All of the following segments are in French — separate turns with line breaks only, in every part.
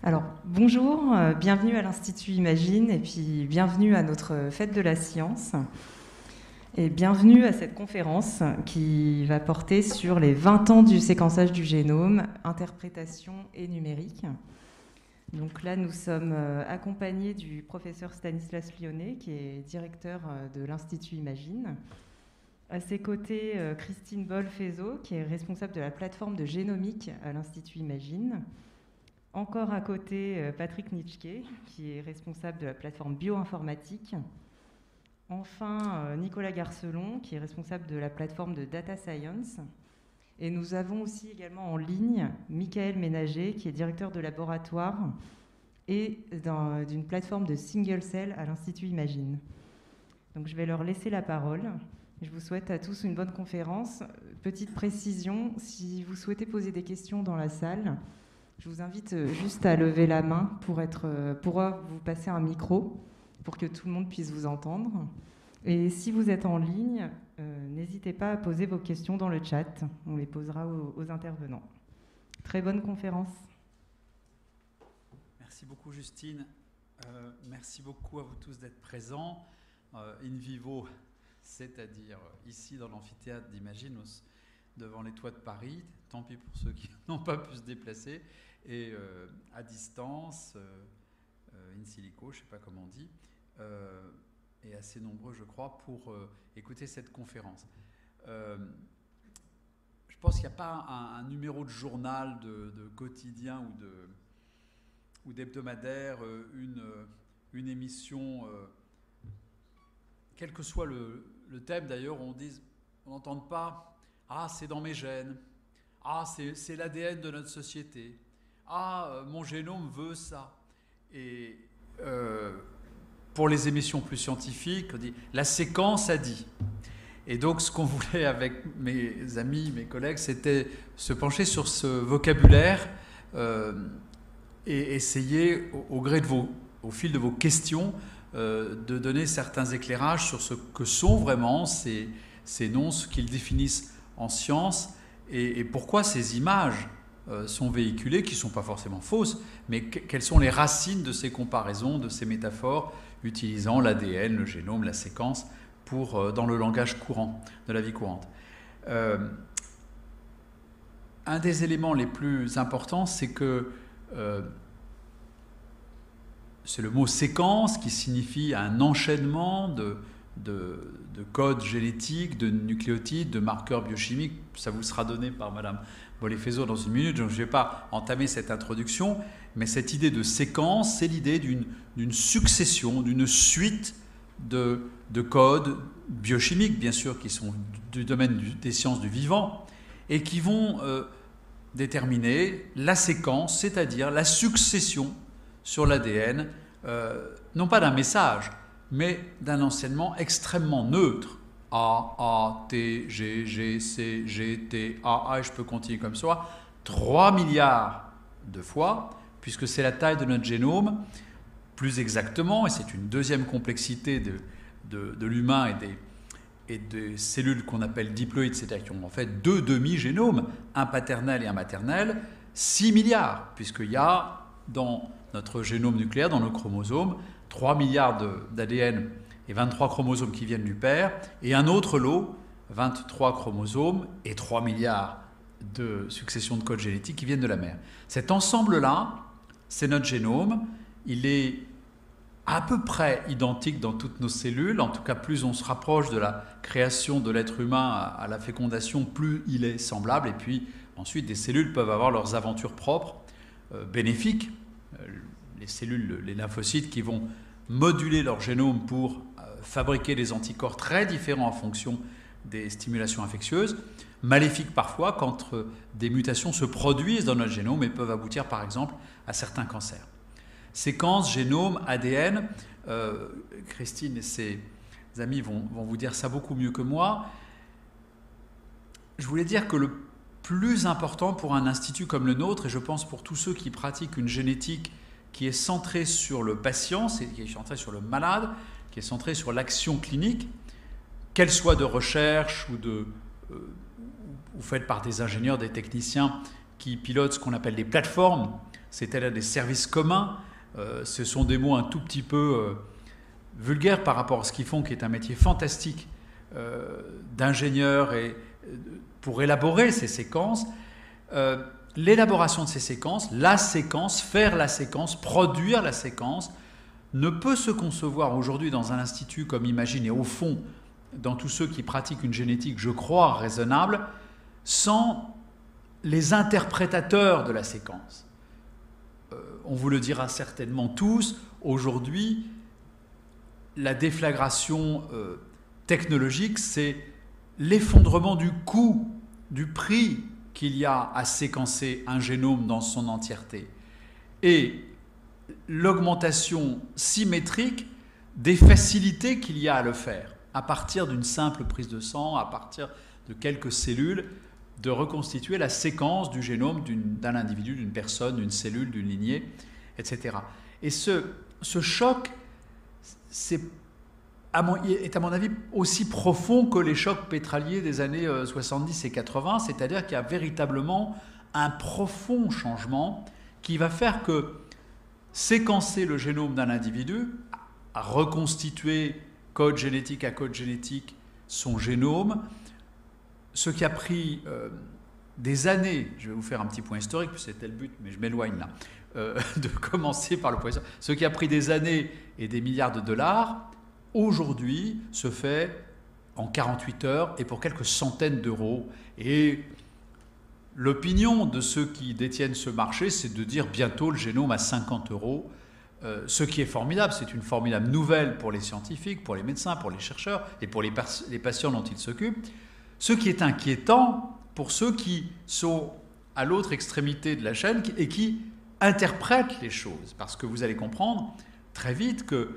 Alors, bonjour, bienvenue à l'Institut Imagine et puis bienvenue à notre fête de la science et bienvenue à cette conférence qui va porter sur les 20 ans du séquençage du génome, interprétation et numérique. Donc là, nous sommes accompagnés du professeur Stanislas Lyonnet, qui est directeur de l'Institut Imagine. À ses côtés, Christine Boll-Fézot, qui est responsable de la plateforme de génomique à l'Institut Imagine. Encore à côté, Patrick Nitschke, qui est responsable de la plateforme bioinformatique. Enfin, Nicolas Garcelon, qui est responsable de la plateforme de data science. Et nous avons aussi également en ligne Michael Ménager, qui est directeur de laboratoire et d'une plateforme de single cell à l'Institut Imagine. Donc je vais leur laisser la parole. Je vous souhaite à tous une bonne conférence. Petite précision, si vous souhaitez poser des questions dans la salle, je vous invite juste à lever la main pour vous passer un micro pour que tout le monde puisse vous entendre. Et si vous êtes en ligne, n'hésitez pas à poser vos questions dans le chat. On les posera aux intervenants. Très bonne conférence.
Merci beaucoup Justine. Merci beaucoup à vous tous d'être présents in vivo, c'est-à-dire ici dans l'amphithéâtre d'Imagine, devant les toits de Paris, tant pis pour ceux qui n'ont pas pu se déplacer, et à distance, in silico, je ne sais pas comment on dit, et assez nombreux, je crois, pour écouter cette conférence. Je pense qu'il n'y a pas un numéro de journal, de quotidien ou d'hebdomadaire, une émission, quel que soit le thème d'ailleurs, on n'entende pas « Ah, c'est dans mes gènes »,« Ah, c'est l'ADN de notre société »,« Ah, mon génome veut ça ». Et pour les émissions plus scientifiques, on dit « La séquence a dit ». Et donc, ce qu'on voulait avec mes amis, mes collègues, c'était se pencher sur ce vocabulaire et essayer, au fil de vos questions, de donner certains éclairages sur ce que sont vraiment ces noms, ce qu'ils définissent en science et pourquoi ces images sont véhiculées, qui ne sont pas forcément fausses, mais quelles sont les racines de ces comparaisons, de ces métaphores, utilisant l'ADN, le génome, la séquence, dans le langage courant, de la vie courante. Un des éléments les plus importants, c'est que c'est le mot séquence qui signifie un enchaînement de codes génétiques, de nucléotides, de marqueurs biochimiques. Ça vous sera donné par Madame Boll-Fézot dans une minute, donc je ne vais pas entamer cette introduction, mais cette idée de séquence, c'est l'idée d'une succession, d'une suite de codes biochimiques, bien sûr, qui sont du domaine des sciences du vivant, et qui vont déterminer la séquence, c'est-à-dire la succession sur l'ADN, non pas d'un message, mais d'un enseignement extrêmement neutre. A, A, T, G, G, C, G, T, A, et je peux continuer comme ça, 3 milliards de fois, puisque c'est la taille de notre génome, plus exactement, et c'est une deuxième complexité de l'humain et des cellules qu'on appelle diploïdes, c'est-à-dire qui ont en fait 2 demi-génomes, un paternel et un maternel, 6 milliards, puisqu'il y a dans notre génome nucléaire, dans nos chromosomes, 3 milliards d'ADN et 23 chromosomes qui viennent du père, et un autre lot, 23 chromosomes et 3 milliards de successions de codes génétiques qui viennent de la mère. Cet ensemble-là, c'est notre génome. Il est à peu près identique dans toutes nos cellules. En tout cas, plus on se rapproche de la création de l'être humain à la fécondation, plus il est semblable. Et puis, ensuite, des cellules peuvent avoir leurs aventures propres, bénéfiques. Les cellules, les lymphocytes qui vont moduler leur génome pour fabriquer des anticorps très différents en fonction des stimulations infectieuses, maléfiques parfois quand des mutations se produisent dans notre génome et peuvent aboutir par exemple à certains cancers. Séquence, génome, ADN, Christine et ses amis vont vous dire ça beaucoup mieux que moi. Je voulais dire que le plus important pour un institut comme le nôtre, et je pense pour tous ceux qui pratiquent une génétique qui est centrée sur le patient, qui est centrée sur le malade, qui est centrée sur l'action clinique, qu'elle soit de recherche ou faite par des ingénieurs, des techniciens qui pilotent ce qu'on appelle des plateformes, c'est-à-dire des services communs. Ce sont des mots un tout petit peu vulgaires par rapport à ce qu'ils font, qui est un métier fantastique d'ingénieur et pour élaborer ces séquences. L'élaboration de ces séquences, la séquence, faire la séquence, produire la séquence, ne peut se concevoir aujourd'hui dans un institut comme Imagine, et au fond, dans tous ceux qui pratiquent une génétique, je crois, raisonnable, sans les interprétateurs de la séquence. On vous le dira certainement tous, aujourd'hui, la déflagration technologique, c'est l'effondrement du coût, du prix qu'il y a à séquencer un génome dans son entièreté, et l'augmentation symétrique des facilités qu'il y a à le faire, à partir d'une simple prise de sang, à partir de quelques cellules, de reconstituer la séquence du génome d'un individu, d'une personne, d'une cellule, d'une lignée, etc. Et ce choc est à mon avis aussi profond que les chocs pétroliers des années 70 et 80, c'est-à-dire qu'il y a véritablement un profond changement qui va faire que séquencer le génome d'un individu, à reconstituer code génétique à code génétique son génome, ce qui a pris des années, je vais vous faire un petit point historique, puis c'était le but, mais je m'éloigne là, de commencer par le point historique, ce qui a pris des années et des milliards de dollars, aujourd'hui se fait en 48 heures et pour quelques centaines d'euros. Et l'opinion de ceux qui détiennent ce marché, c'est de dire bientôt le génome à 50 euros, ce qui est formidable. C'est une formidable nouvelle pour les scientifiques, pour les médecins, pour les chercheurs et pour les patients dont ils s'occupent. Ce qui est inquiétant pour ceux qui sont à l'autre extrémité de la chaîne et qui interprètent les choses. Parce que vous allez comprendre très vite que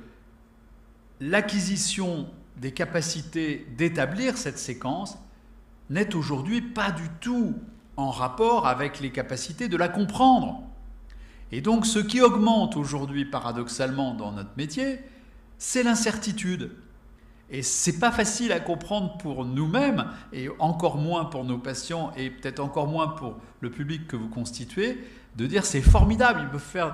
l'acquisition des capacités d'établir cette séquence n'est aujourd'hui pas du tout en rapport avec les capacités de la comprendre. Et donc ce qui augmente aujourd'hui paradoxalement dans notre métier, c'est l'incertitude. Et c'est pas facile à comprendre pour nous-mêmes, et encore moins pour nos patients, et peut-être encore moins pour le public que vous constituez, de dire c'est formidable,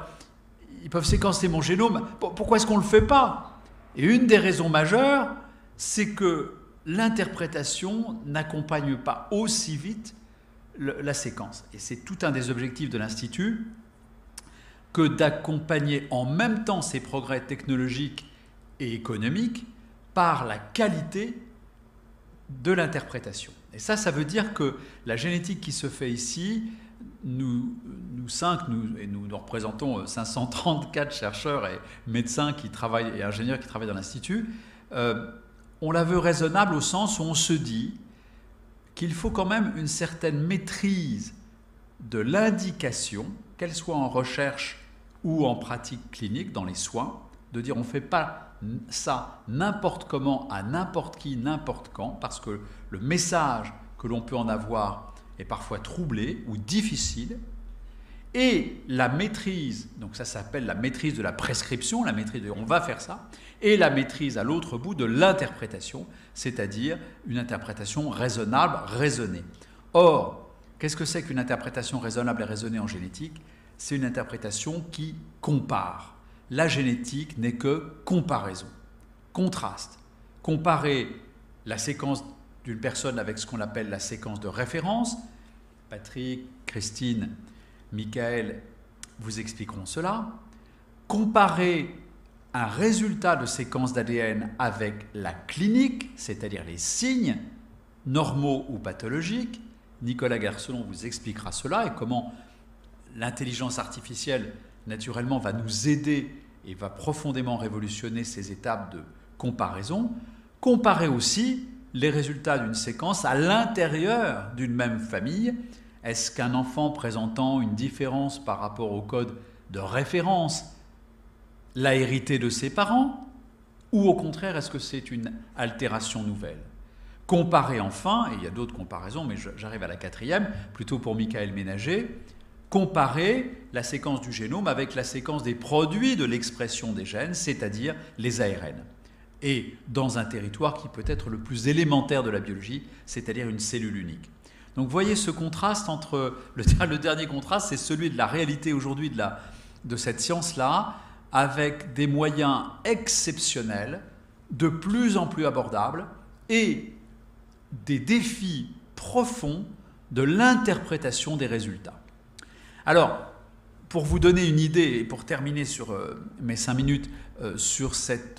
ils peuvent séquencer mon génome, pourquoi est-ce qu'on ne le fait pas ? Et une des raisons majeures, c'est que l'interprétation n'accompagne pas aussi vite la séquence. Et c'est tout un des objectifs de l'Institut que d'accompagner en même temps ces progrès technologiques et économiques par la qualité de l'interprétation. Et ça veut dire que la génétique qui se fait ici, nous représentons 534 chercheurs et médecins qui travaillent et ingénieurs qui travaillent dans l'Institut, on la veut raisonnable au sens où on se dit qu'il faut quand même une certaine maîtrise de l'indication, qu'elle soit en recherche ou en pratique clinique, dans les soins, de dire on ne fait pas ça n'importe comment, à n'importe qui, n'importe quand, parce que le message que l'on peut en avoir est parfois troublé ou difficile, et la maîtrise, donc ça s'appelle la maîtrise de la prescription, la maîtrise de on va faire ça, et la maîtrise à l'autre bout de l'interprétation, c'est-à-dire une interprétation raisonnable, raisonnée. Or, qu'est-ce que c'est qu'une interprétation raisonnable et raisonnée en génétique ? C'est une interprétation qui compare. La génétique n'est que comparaison, contraste. Comparer la séquence d'une personne avec ce qu'on appelle la séquence de référence. Patrick, Christine, Michael vous expliqueront cela. Comparer un résultat de séquence d'ADN avec la clinique, c'est-à-dire les signes normaux ou pathologiques. Nicolas Garcelon vous expliquera cela et comment l'intelligence artificielle, naturellement, va nous aider et va profondément révolutionner ces étapes de comparaison. Comparer aussi les résultats d'une séquence à l'intérieur d'une même famille. Est-ce qu'un enfant présentant une différence par rapport au code de référence l'a hérité de ses parents, ou au contraire, est-ce que c'est une altération nouvelle? Comparer enfin, et il y a d'autres comparaisons, mais j'arrive à la quatrième, plutôt pour Michael Ménager, comparer la séquence du génome avec la séquence des produits de l'expression des gènes, c'est-à-dire les ARN. Et dans un territoire qui peut être le plus élémentaire de la biologie, c'est-à-dire une cellule unique. Donc vous voyez ce contraste entre, le dernier contraste, c'est celui de la réalité aujourd'hui de cette science-là, avec des moyens exceptionnels, de plus en plus abordables, et des défis profonds de l'interprétation des résultats. Alors, pour vous donner une idée, et pour terminer sur mes 5 minutes, sur cette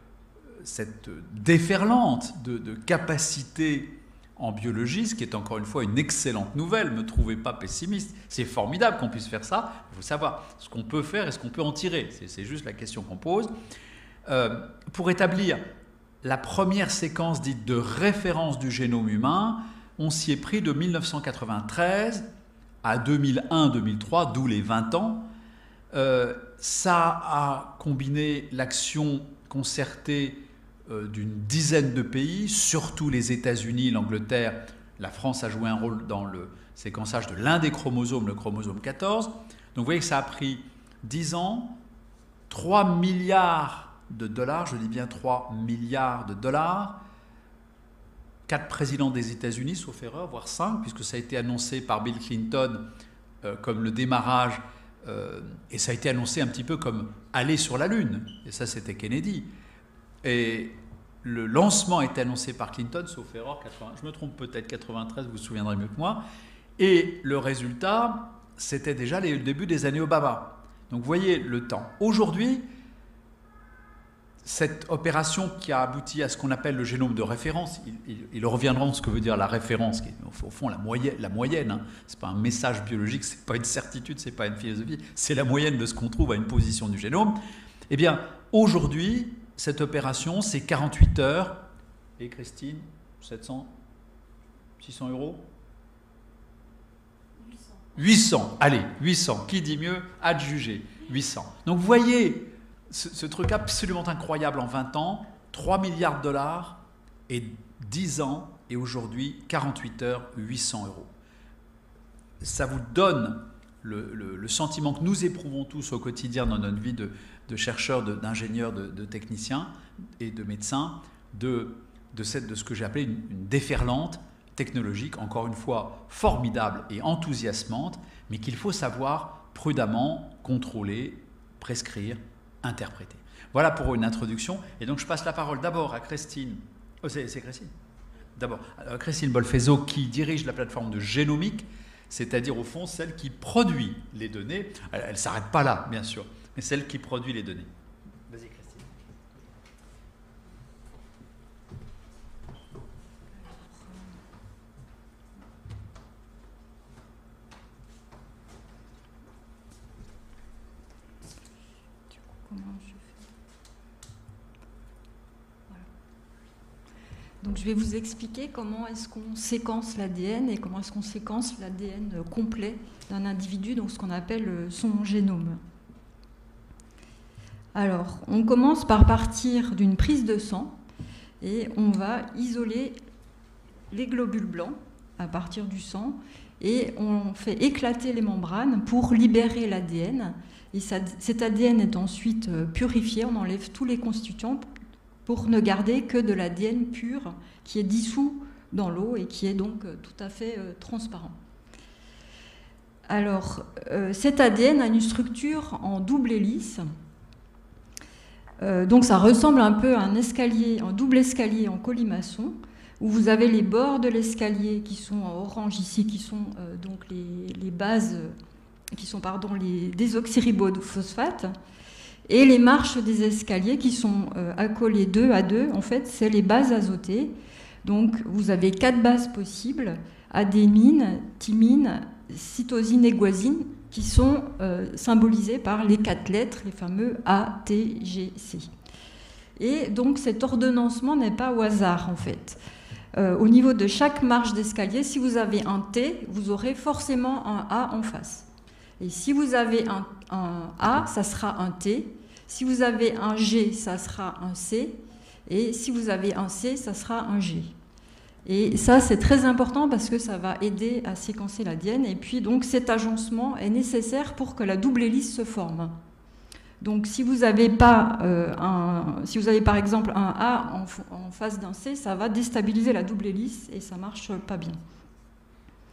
déferlante de capacités en biologie, ce qui est encore une fois une excellente nouvelle, ne me trouvez pas pessimiste, c'est formidable qu'on puisse faire ça, il faut savoir ce qu'on peut faire et ce qu'on peut en tirer, c'est juste la question qu'on pose. Pour établir la première séquence dite de référence du génome humain, on s'y est pris de 1993 à 2001-2003, d'où les 20 ans. Ça a combiné l'action concertée d'une dizaine de pays, surtout les États-Unis, l'Angleterre. La France a joué un rôle dans le séquençage de l'un des chromosomes, le chromosome 14. Donc vous voyez que ça a pris 10 ans, 3 milliards de dollars, je dis bien 3 milliards de dollars, 4 présidents des États-Unis, sauf erreur, voire 5, puisque ça a été annoncé par Bill Clinton comme le démarrage, et ça a été annoncé un petit peu comme aller sur la Lune, et ça c'était Kennedy. Et le lancement a été annoncé par Clinton, sauf erreur, je me trompe peut-être, 93, vous vous souviendrez mieux que moi, et le résultat, c'était déjà le début des années Obama. Donc vous voyez le temps. Aujourd'hui, cette opération qui a abouti à ce qu'on appelle le génome de référence, ils reviendront ce que veut dire la référence, qui est au fond la moyenne, hein. Ce n'est pas un message biologique, ce n'est pas une certitude, ce n'est pas une philosophie, c'est la moyenne de ce qu'on trouve à une position du génome. Eh bien, aujourd'hui, cette opération, c'est 48 heures, et Christine, 700, 600 euros 800, allez, 800, qui dit mieux, à juger, 800. Donc vous voyez ce truc absolument incroyable en 20 ans, 3 milliards de dollars et 10 ans, et aujourd'hui 48 heures, 800 euros. Ça vous donne le sentiment que nous éprouvons tous au quotidien dans notre vie de chercheurs, d'ingénieurs, de techniciens et de médecins, de ce que j'ai appelé une déferlante technologique, encore une fois formidable et enthousiasmante, mais qu'il faut savoir prudemment contrôler, prescrire, interpréter. Voilà pour une introduction. Et donc je passe la parole d'abord à Christine. Oh, c'est Christine. D'abord, Christine Bolfezo, qui dirige la plateforme de génomique, c'est-à-dire au fond celle qui produit les données. Elle ne s'arrête pas là, bien sûr, mais celle qui produit les données. Vas-y, Christine.
Comment je fais ? Voilà. Donc je vais vous expliquer comment est-ce qu'on séquence l'ADN et comment est-ce qu'on séquence l'ADN complet d'un individu, donc ce qu'on appelle son génome. Alors, on commence par partir d'une prise de sang et on va isoler les globules blancs à partir du sang et on fait éclater les membranes pour libérer l'ADN. Et cet ADN est ensuite purifié, on enlève tous les constituants pour ne garder que de l'ADN pur qui est dissous dans l'eau et qui est donc tout à fait transparent. Alors, cet ADN a une structure en double hélice. Donc ça ressemble un peu à un escalier, un double escalier en colimaçon, où vous avez les bords de l'escalier qui sont en orange ici, qui sont donc les bases, qui sont les désoxyribophosphates, et les marches des escaliers qui sont accolées 2 à 2, en fait, c'est les bases azotées. Donc vous avez 4 bases possibles, adénine, thymine, cytosine et guanine, qui sont symbolisées par les 4 lettres, les fameux A, T, G, C. Et donc cet ordonnancement n'est pas au hasard, en fait. Au niveau de chaque marche d'escalier, si vous avez un T, vous aurez forcément un A en face. Et si vous avez un A, ça sera un T. Si vous avez un G, ça sera un C. Et si vous avez un C, ça sera un G. Et ça, c'est très important parce que ça va aider à séquencer l'ADN. Et puis, donc, cet agencement est nécessaire pour que la double hélice se forme. Donc, si vous avez par exemple un A en face d'un C, ça va déstabiliser la double hélice et ça marche pas bien.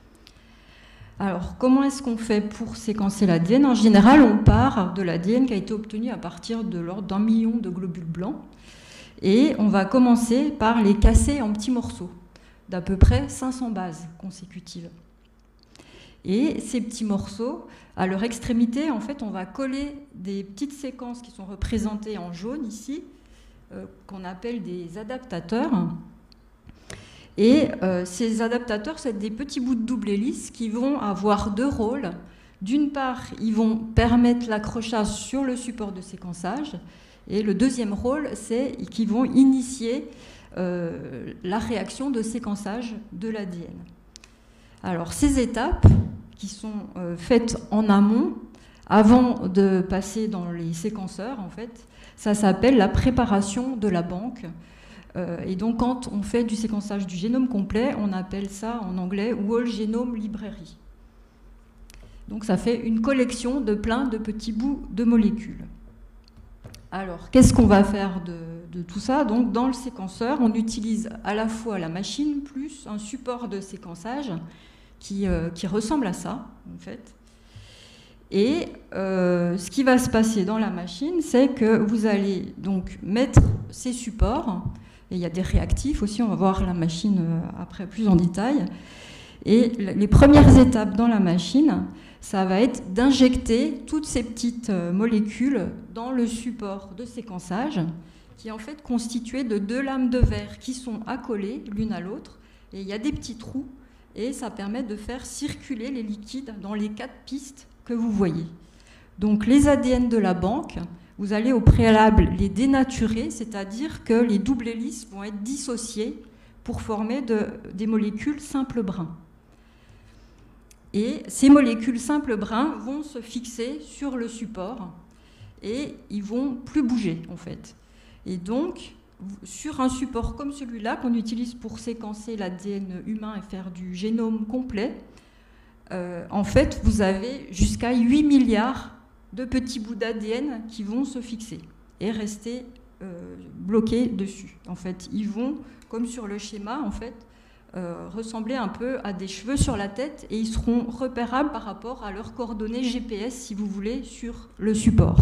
Alors, comment est-ce qu'on fait pour séquencer l'ADN? En général, on part de l'ADN qui a été obtenu à partir de l'ordre d'1 million de globules blancs. Et on va commencer par les casser en petits morceaux, d'à peu près 500 bases consécutives. Et ces petits morceaux, à leur extrémité, en fait, on va coller des petites séquences qui sont représentées en jaune ici, qu'on appelle des adaptateurs. Et ces adaptateurs, c'est des petits bouts de double hélice qui vont avoir deux rôles. D'une part, ils vont permettre l'accrochage sur le support de séquençage. Et le deuxième rôle, c'est qu'ils vont initier la réaction de séquençage de l'ADN. Alors, ces étapes qui sont faites en amont, avant de passer dans les séquenceurs, en fait, ça s'appelle la préparation de la banque. Et donc, quand on fait du séquençage du génome complet, on appelle ça en anglais Whole Genome Library. Donc, ça fait une collection de plein de petits bouts de molécules. Alors, qu'est-ce qu'on va faire de tout ça? Donc, dans le séquenceur, on utilise à la fois la machine plus un support de séquençage qui ressemble à ça, en fait. Et ce qui va se passer dans la machine, c'est que vous allez donc mettre ces supports. Et il y a des réactifs aussi, on va voir la machine après plus en détail. Et les premières étapes dans la machine, ça va être d'injecter toutes ces petites molécules dans le support de séquençage, qui est en fait constitué de deux lames de verre qui sont accolées l'une à l'autre. Et il y a des petits trous, et ça permet de faire circuler les liquides dans les 4 pistes que vous voyez. Donc les ADN de la banque, vous allez au préalable les dénaturer, c'est-à-dire que les doubles hélices vont être dissociées pour former des molécules simples brins. Et ces molécules simples brins vont se fixer sur le support et ils vont plus bouger en fait. Et donc, sur un support comme celui-là qu'on utilise pour séquencer l'ADN humain et faire du génome complet, en fait, vous avez jusqu'à 8 milliards de petits bouts d'ADN qui vont se fixer et rester bloqués dessus. En fait, ils vont, comme sur le schéma, en fait, ressembler un peu à des cheveux sur la tête et ils seront repérables par rapport à leurs coordonnées GPS, si vous voulez, sur le support.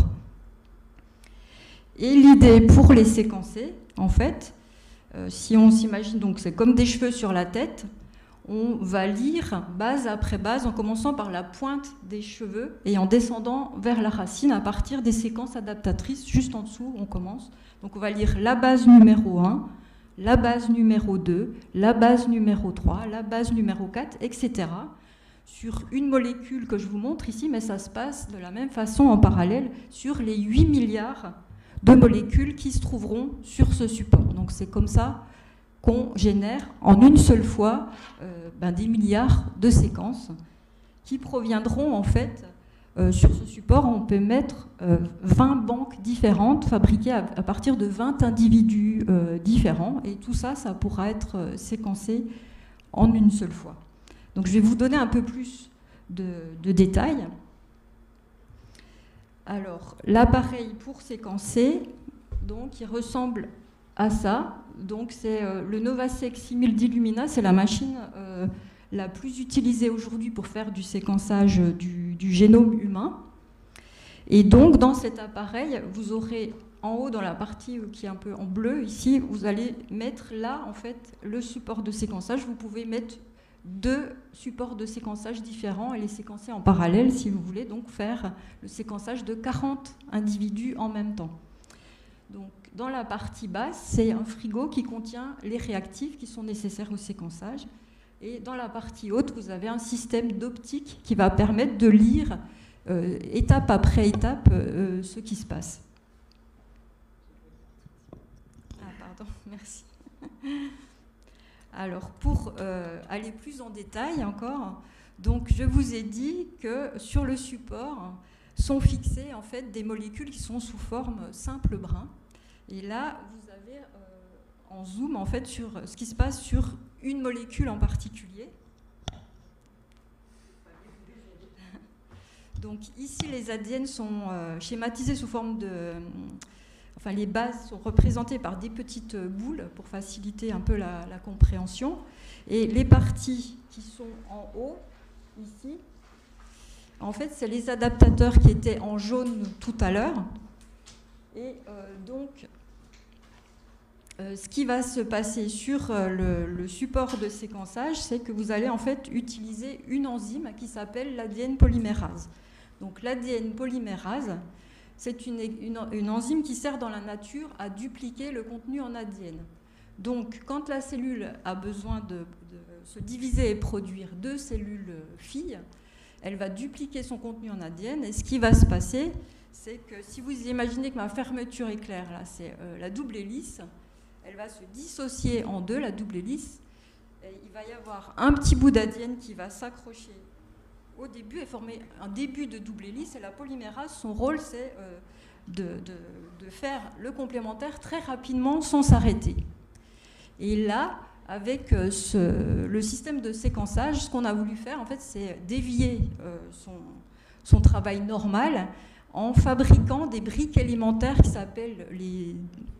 Et l'idée pour les séquencer, en fait, si on s'imagine, donc c'est comme des cheveux sur la tête, on va lire base après base en commençant par la pointe des cheveux et en descendant vers la racine à partir des séquences adaptatrices. Juste en dessous, on commence. Donc on va lire la base numéro 1, la base numéro 2, la base numéro 3, la base numéro 4, etc. sur une molécule que je vous montre ici, mais ça se passe de la même façon en parallèle sur les 8 milliards de molécules qui se trouveront sur ce support. Donc c'est comme ça qu'on génère en une seule fois des milliards de séquences qui proviendront en fait sur ce support. On peut mettre 20 banques différentes fabriquées à partir de 20 individus différents et tout ça, ça pourra être séquencé en une seule fois. Donc je vais vous donner un peu plus de détails. Alors l'appareil pour séquencer, donc il ressemble à ça. Donc c'est le Novasec 6010 Lumina, c'est la machine la plus utilisée aujourd'hui pour faire du séquençage du génome humain. Et donc dans cet appareil, vous aurez en haut dans la partie qui est un peu en bleu ici, vous allez mettre là en fait le support de séquençage. Vous pouvez mettre 2 supports de séquençage différents et les séquencer en parallèle si vous voulez donc faire le séquençage de 40 individus en même temps. Donc, dans la partie basse, c'est un frigo qui contient les réactifs qui sont nécessaires au séquençage. Et dans la partie haute, vous avez un système d'optique qui va permettre de lire étape après étape ce qui se passe. Ah, pardon, merci. Alors, pour aller plus en détail encore, donc je vous ai dit que sur le support sont fixées en fait des molécules qui sont sous forme simple brin. Et là, vous avez en zoom en fait sur ce qui se passe sur une molécule en particulier. Donc ici, les ADN sont schématisés sous forme de... Enfin, les bases sont représentées par des petites boules pour faciliter un peu la compréhension. Et les parties qui sont en haut ici, en fait, c'est les adaptateurs qui étaient en jaune tout à l'heure. Et donc, ce qui va se passer sur le support de séquençage, c'est que vous allez en fait utiliser une enzyme qui s'appelle l'ADN polymérase. Donc l'ADN polymérase, c'est une enzyme qui sert dans la nature à dupliquer le contenu en ADN. Donc quand la cellule a besoin de se diviser et produire 2 cellules filles, elle va dupliquer son contenu en ADN, et ce qui va se passer, c'est que si vous imaginez que ma fermeture éclair, là, c'est la double hélice, elle va se dissocier en 2, la double hélice, et il va y avoir un petit bout d'ADN qui va s'accrocher au début et former un début de double hélice, et la polymérase, son rôle, c'est de faire le complémentaire très rapidement sans s'arrêter. Et là, avec le système de séquençage, ce qu'on a voulu faire, en fait, c'est dévier son travail normal en fabriquant des briques élémentaires qui s'appellent les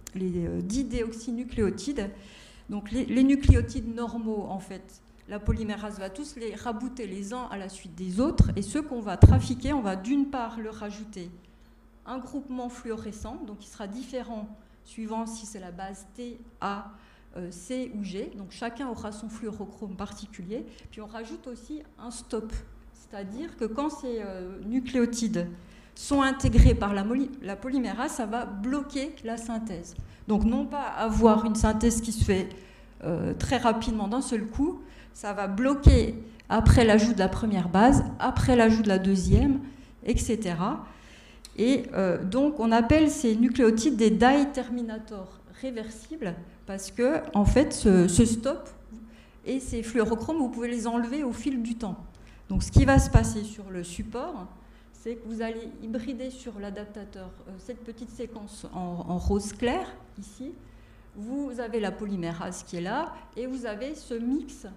didéoxynucléotides. Donc les nucléotides normaux, en fait, la polymérase va tous les rabouter les uns à la suite des autres, et ceux qu'on va trafiquer, on va d'une part leur rajouter un groupement fluorescent, donc qui sera différent suivant si c'est la base T, A, C ou G, donc chacun aura son fluorochrome particulier. Puis on rajoute aussi un stop, c'est-à-dire que quand ces nucléotides sont intégrés par la polymérase, ça va bloquer la synthèse. Donc non pas avoir une synthèse qui se fait très rapidement d'un seul coup, ça va bloquer après l'ajout de la première base, après l'ajout de la deuxième, etc. Et donc on appelle ces nucléotides des di-terminators réversibles, parce que en fait ce stop et ces fluorochromes, vous pouvez les enlever au fil du temps. Donc ce qui va se passer sur le support, c'est que vous allez hybrider sur l'adaptateur cette petite séquence en rose clair, ici. Vous avez la polymérase qui est là, et vous avez ce mix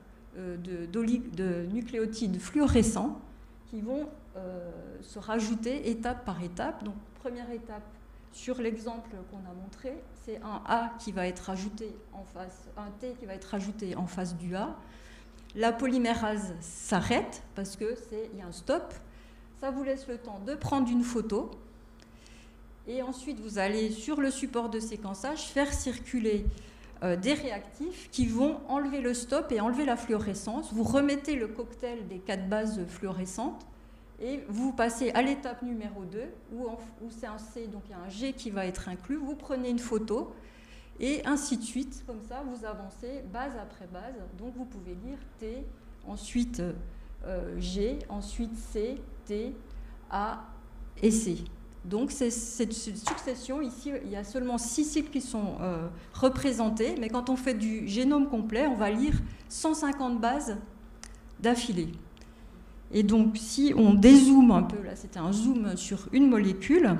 de nucléotides fluorescents qui vont se rajouter étape par étape. Donc première étape, sur l'exemple qu'on a montré, c'est un A qui va être rajouté en face, un T qui va être rajouté en face du A. La polymérase s'arrête parce qu'il y a un stop. Ça vous laisse le temps de prendre une photo. Et ensuite, vous allez, sur le support de séquençage, faire circuler des réactifs qui vont enlever le stop et enlever la fluorescence. Vous remettez le cocktail des 4 bases fluorescentes et vous passez à l'étape numéro 2, où c'est un C, donc il y a un G qui va être inclus. Vous prenez une photo et ainsi de suite. Comme ça, vous avancez base après base. Donc vous pouvez lire T, ensuite G, ensuite C, T, A et C. Donc c'est cette succession, ici il y a seulement 6 cycles qui sont représentés, mais quand on fait du génome complet, on va lire 150 bases d'affilée. Et donc si on dézoome un peu, là c'était un zoom sur une molécule,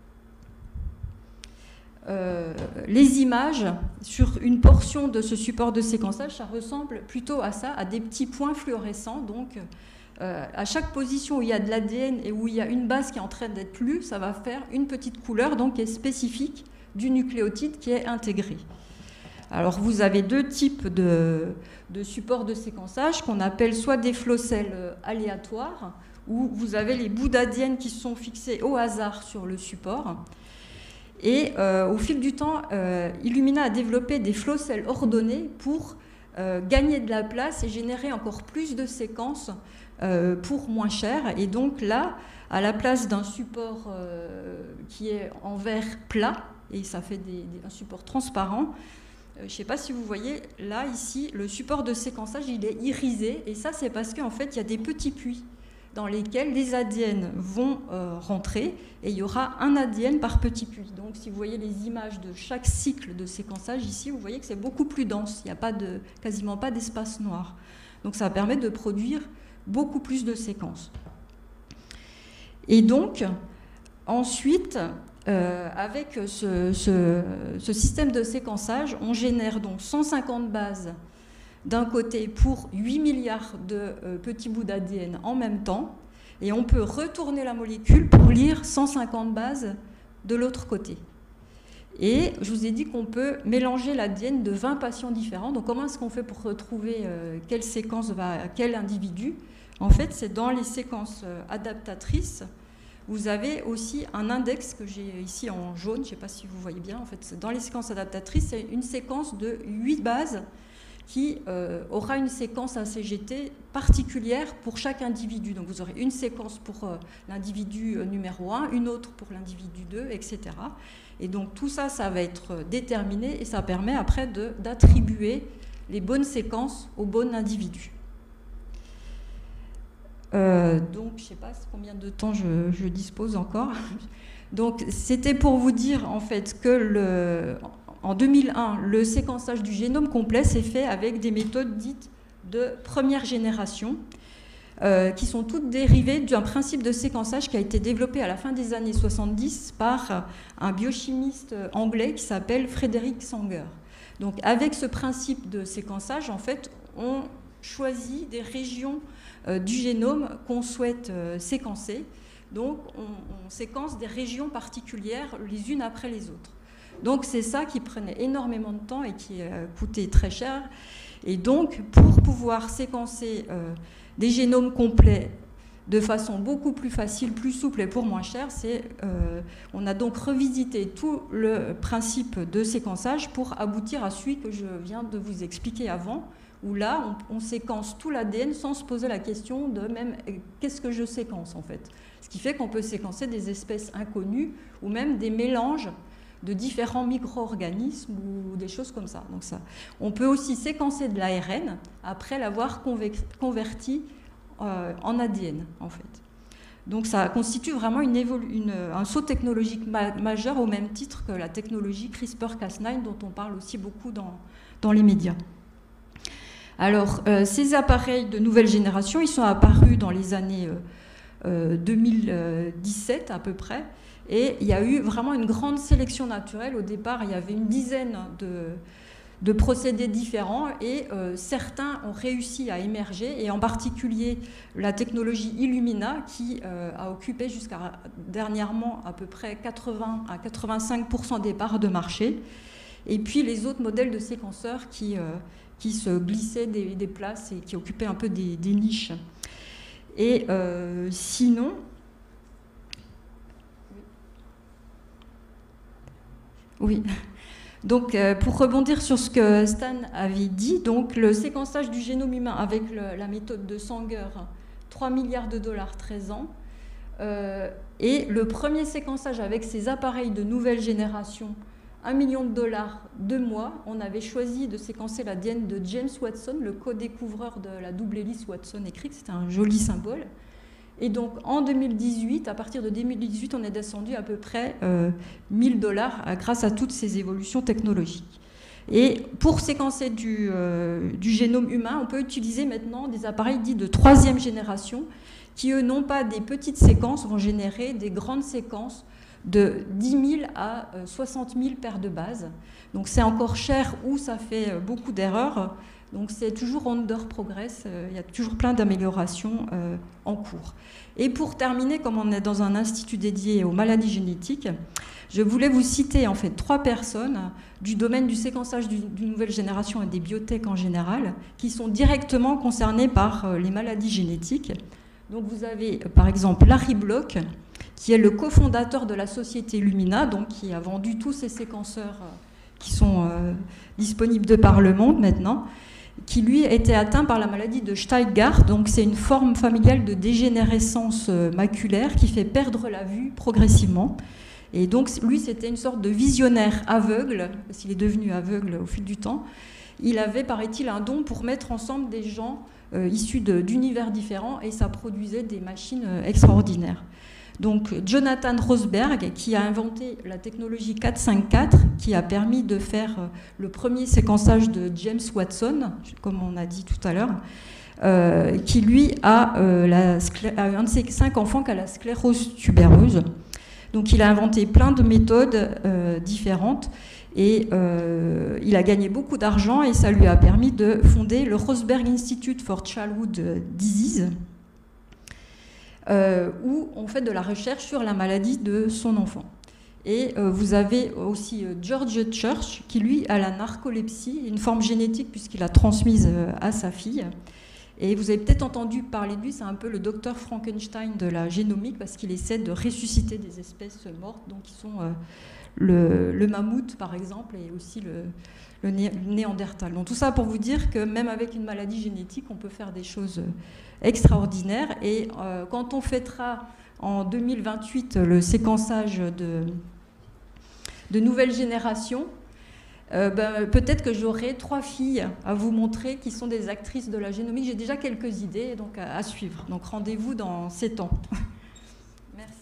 les images sur une portion de ce support de séquençage, ça ressemble plutôt à ça, à des petits points fluorescents. Donc à chaque position où il y a de l'ADN et où il y a une base qui est en train d'être lue, ça va faire une petite couleur donc, qui est spécifique du nucléotide qui est intégré. Alors vous avez 2 types de supports de séquençage qu'on appelle soit des flow-cells aléatoires, où vous avez les bouts d'ADN qui sont fixés au hasard sur le support. Et au fil du temps, Illumina a développé des flow-cells ordonnés pour gagner de la place et générer encore plus de séquences pour moins cher. Et donc là, à la place d'un support qui est en verre plat, et ça fait un support transparent, je ne sais pas si vous voyez, là, ici, le support de séquençage, il est irisé. Et ça, c'est parce qu'en fait, il y a des petits puits dans lesquels les ADN vont rentrer, et il y aura un ADN par petit puits. Donc, si vous voyez les images de chaque cycle de séquençage, ici, vous voyez que c'est beaucoup plus dense. Il n'y a quasiment pas d'espace noir. Donc, ça permet de produire beaucoup plus de séquences. Et donc, ensuite, avec ce système de séquençage, on génère donc 150 bases d'un côté pour 8 milliards de petits bouts d'ADN en même temps, et on peut retourner la molécule pour lire 150 bases de l'autre côté. Et je vous ai dit qu'on peut mélanger l'ADN de 20 patients différents. Donc comment est-ce qu'on fait pour retrouver quelle séquence va à quel individu? En fait, c'est dans les séquences adaptatrices, vous avez aussi un index que j'ai ici en jaune, je ne sais pas si vous voyez bien. En fait, dans les séquences adaptatrices, c'est une séquence de 8 bases qui aura une séquence ACGT particulière pour chaque individu. Donc vous aurez une séquence pour l'individu numéro 1, une autre pour l'individu 2, etc. Et donc tout ça, ça va être déterminé et ça permet après d'attribuer les bonnes séquences au bon individu. Donc je ne sais pas combien de temps je dispose encore. Donc c'était pour vous dire en fait que en 2001, le séquençage du génome complet s'est fait avec des méthodes dites de première génération, qui sont toutes dérivées d'un principe de séquençage qui a été développé à la fin des années 70 par un biochimiste anglais qui s'appelle Frederick Sanger. Donc avec ce principe de séquençage, en fait, on choisit des régions du génome qu'on souhaite séquencer. Donc on séquence des régions particulières les unes après les autres. Donc c'est ça qui prenait énormément de temps et qui coûtait très cher. Et donc pour pouvoir séquencer des génomes complets de façon beaucoup plus facile, plus souple et pour moins cher, on a donc revisité tout le principe de séquençage pour aboutir à celui que je viens de vous expliquer avant, où là on séquence tout l'ADN sans se poser la question de même qu'est-ce que je séquence en fait. Ce qui fait qu'on peut séquencer des espèces inconnues ou même des mélanges de différents micro-organismes ou des choses comme ça. Donc ça. On peut aussi séquencer de l'ARN après l'avoir converti en ADN, en fait. Donc ça constitue vraiment un saut technologique majeur au même titre que la technologie CRISPR-Cas9 dont on parle aussi beaucoup dans les médias. Alors, ces appareils de nouvelle génération, ils sont apparus dans les années 2017 à peu près. Et il y a eu vraiment une grande sélection naturelle. Au départ, il y avait une dizaine de procédés différents et certains ont réussi à émerger, et en particulier la technologie Illumina qui a occupé jusqu'à dernièrement à peu près 80 à 85% des parts de marché. Et puis les autres modèles de séquenceurs qui se glissaient des places et qui occupaient un peu des niches. Et sinon... Oui. Donc, pour rebondir sur ce que Stan avait dit, donc le séquençage du génome humain avec la méthode de Sanger, 3 milliards de dollars, 13 ans, et le premier séquençage avec ces appareils de nouvelle génération, 1 million de dollars, 2 mois, on avait choisi de séquencer l'ADN de James Watson, le co-découvreur de la double hélice Watson-Crick, c'était un joli symbole. Et donc en 2018, à partir de 2018, on est descendu à peu près 1000 dollars grâce à toutes ces évolutions technologiques. Et pour séquencer du génome humain, on peut utiliser maintenant des appareils dits de 3e génération qui, eux, non pas des petites séquences, vont générer des grandes séquences de 10 000 à 60 000 paires de bases. Donc c'est encore cher ou ça fait beaucoup d'erreurs. Donc c'est toujours under progress, il y a toujours plein d'améliorations en cours. Et pour terminer, comme on est dans un institut dédié aux maladies génétiques, je voulais vous citer en fait 3 personnes du domaine du séquençage d'une nouvelle génération et des biotech en général, qui sont directement concernées par les maladies génétiques. Donc vous avez par exemple Larry Bloch, qui est le cofondateur de la société Illumina, donc qui a vendu tous ces séquenceurs qui sont disponibles de par le monde maintenant, qui lui était atteint par la maladie de Steingart, donc c'est une forme familiale de dégénérescence maculaire qui fait perdre la vue progressivement. Et donc lui, c'était une sorte de visionnaire aveugle, parce qu'il est devenu aveugle au fil du temps. Il avait, paraît-il, un don pour mettre ensemble des gens issus d'univers différents, et ça produisait des machines extraordinaires. Donc Jonathan Rosberg, qui a inventé la technologie 454, qui a permis de faire le premier séquençage de James Watson, comme on a dit tout à l'heure, qui lui a un de ses 5 enfants qui a la sclérose tubereuse. Donc il a inventé plein de méthodes différentes, et il a gagné beaucoup d'argent, et ça lui a permis de fonder le Rosberg Institute for Childhood Disease, où on fait de la recherche sur la maladie de son enfant. Et vous avez aussi George Church, qui lui a la narcolepsie, une forme génétique puisqu'il a transmise à sa fille. Et vous avez peut-être entendu parler de lui, c'est un peu le docteur Frankenstein de la génomique, parce qu'il essaie de ressusciter des espèces mortes, donc qui sont le mammouth par exemple, et aussi le néandertal. Donc tout ça pour vous dire que même avec une maladie génétique, on peut faire des choses extraordinaires. Et quand on fêtera en 2028 le séquençage de nouvelles générations, peut-être que j'aurai 3 filles à vous montrer qui sont des actrices de la génomique. J'ai déjà quelques idées donc à suivre. Donc rendez-vous dans 7 ans. Merci.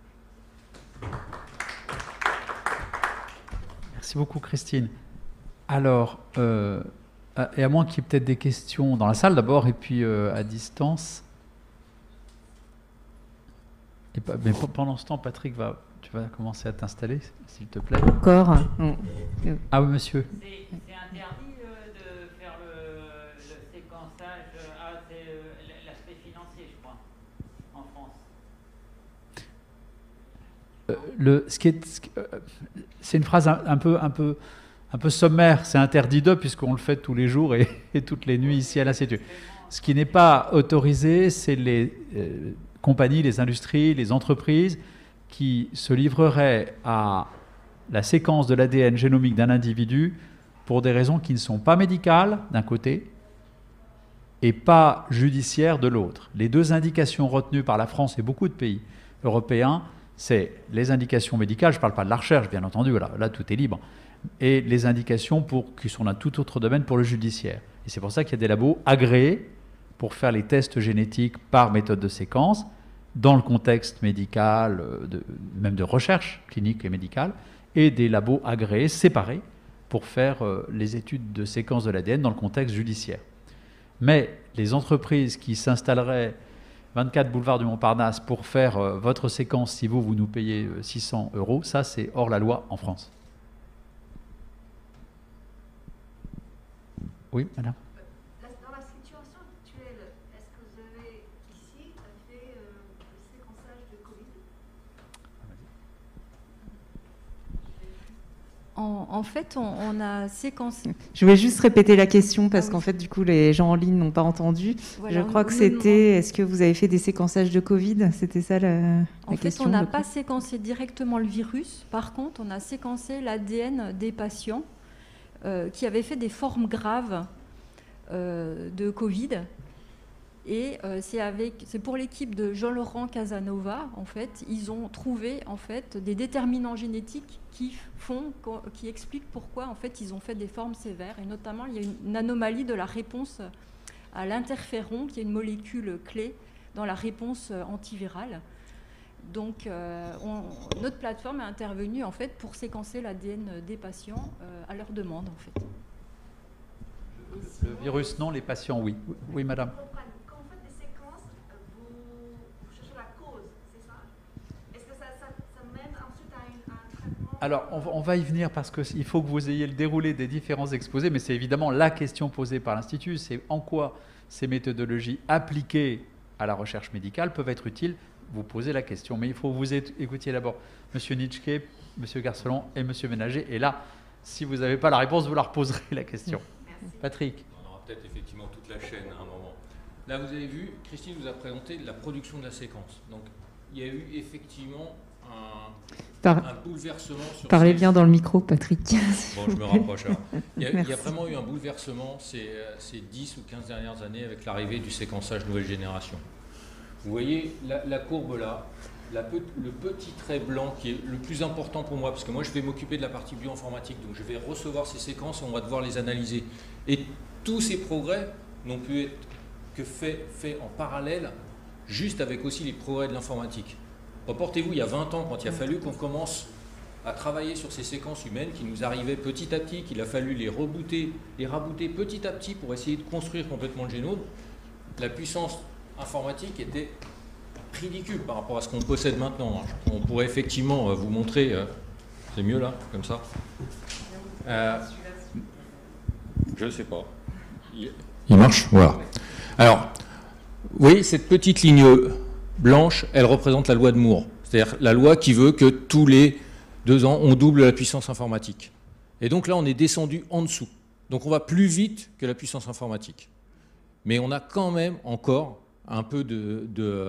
Merci beaucoup, Christine. Alors, et à moins qu'il y ait peut-être des questions dans la salle d'abord, et puis à distance. Mais pendant ce temps, Patrick, tu vas commencer à t'installer, s'il te plaît.
Encore.
Ah oui, monsieur.
C'est interdit de faire le séquençage, c'est l'aspect financier, je crois, en France.
C'est une phrase un peu sommaire, c'est interdit de, puisqu'on le fait tous les jours et toutes les nuits ici à l'Institut. Ce qui n'est pas autorisé, c'est les compagnies, les industries, les entreprises qui se livreraient à la séquence de l'ADN génomique d'un individu pour des raisons qui ne sont pas médicales d'un côté et pas judiciaires de l'autre. Les deux indications retenues par la France et beaucoup de pays européens, c'est les indications médicales, je ne parle pas de la recherche bien entendu, là tout est libre, et les indications qui sont dans tout autre domaine pour le judiciaire. Et c'est pour ça qu'il y a des labos agréés pour faire les tests génétiques par méthode de séquence, dans le contexte médical, même de recherche clinique et médicale, et des labos agréés séparés pour faire les études de séquence de l'ADN dans le contexte judiciaire. Mais les entreprises qui s'installeraient 24 boulevard du Montparnasse pour faire votre séquence, si vous nous payez 600 €, ça c'est hors la loi en France. Oui, madame.
Dans la situation actuelle, est-ce que vous avez ici fait le séquençage de Covid?
En fait, on a séquencé.
Je vais juste répéter la question parce qu'en fait, du coup, les gens en ligne n'ont pas entendu.
Voilà,
je crois que c'était, est-ce que vous avez fait des séquençages de Covid? C'était ça la question.
En fait, on n'a pas séquencé directement le virus. Par contre, on a séquencé l'ADN des patients qui avaient fait des formes graves de Covid. Et c'est pour l'équipe de Jean-Laurent Casanova, en fait, ils ont trouvé en fait des déterminants génétiques qui expliquent pourquoi en fait ils ont fait des formes sévères. Et notamment, il y a une anomalie de la réponse à l'interféron, qui est une molécule clé dans la réponse antivirale. Donc, notre plateforme est intervenue en fait pour séquencer l'ADN des patients à leur demande, en fait.
Le virus, non, les patients, oui. Oui, madame.
Quand vous faites des séquences, vous cherchez la cause, c'est ça? Est-ce que ça mène ensuite à un traitement?
Alors, on va y venir parce qu'il faut que vous ayez le déroulé des différents exposés, mais c'est évidemment la question posée par l'Institut, c'est en quoi ces méthodologies appliquées à la recherche médicale peuvent être utiles. Vous posez la question, mais il faut que vous écoutiez d'abord M. Nitschke, M. Garcelon et M. Ménager. Et là, si vous n'avez pas la réponse, vous la reposerez la question.
Merci.
Patrick.
On aura peut-être effectivement toute la chaîne à un moment. Là, vous avez vu, Christine vous a présenté la production de la séquence. Donc, il y a eu effectivement un bouleversement sur...
Parlez bien dans le micro, Patrick.
Bon, je me rapproche. Alors. Il y a vraiment eu un bouleversement ces 10 ou 15 dernières années avec l'arrivée du séquençage nouvelle génération. Vous voyez la courbe là, le petit trait blanc qui est le plus important pour moi, parce que moi je vais m'occuper de la partie bioinformatique, donc je vais recevoir ces séquences et on va devoir les analyser. Et tous ces progrès n'ont pu être que faits en parallèle, juste avec aussi les progrès de l'informatique. Reportez-vous, il y a 20 ans, quand il a fallu qu'on commence à travailler sur ces séquences humaines qui nous arrivaient petit à petit, qu'il a fallu les rabooter petit à petit pour essayer de construire complètement le génome, la puissance informatique était ridicule par rapport à ce qu'on possède maintenant. On pourrait effectivement vous montrer, c'est mieux là, comme ça. Je ne sais pas. Il marche, voilà. Alors, vous voyez, cette petite ligne blanche, elle représente la loi de Moore. C'est-à-dire la loi qui veut que tous les 2 ans, on double la puissance informatique. Et donc là, on est descendu en dessous. Donc on va plus vite que la puissance informatique. Mais on a quand même encore un peu de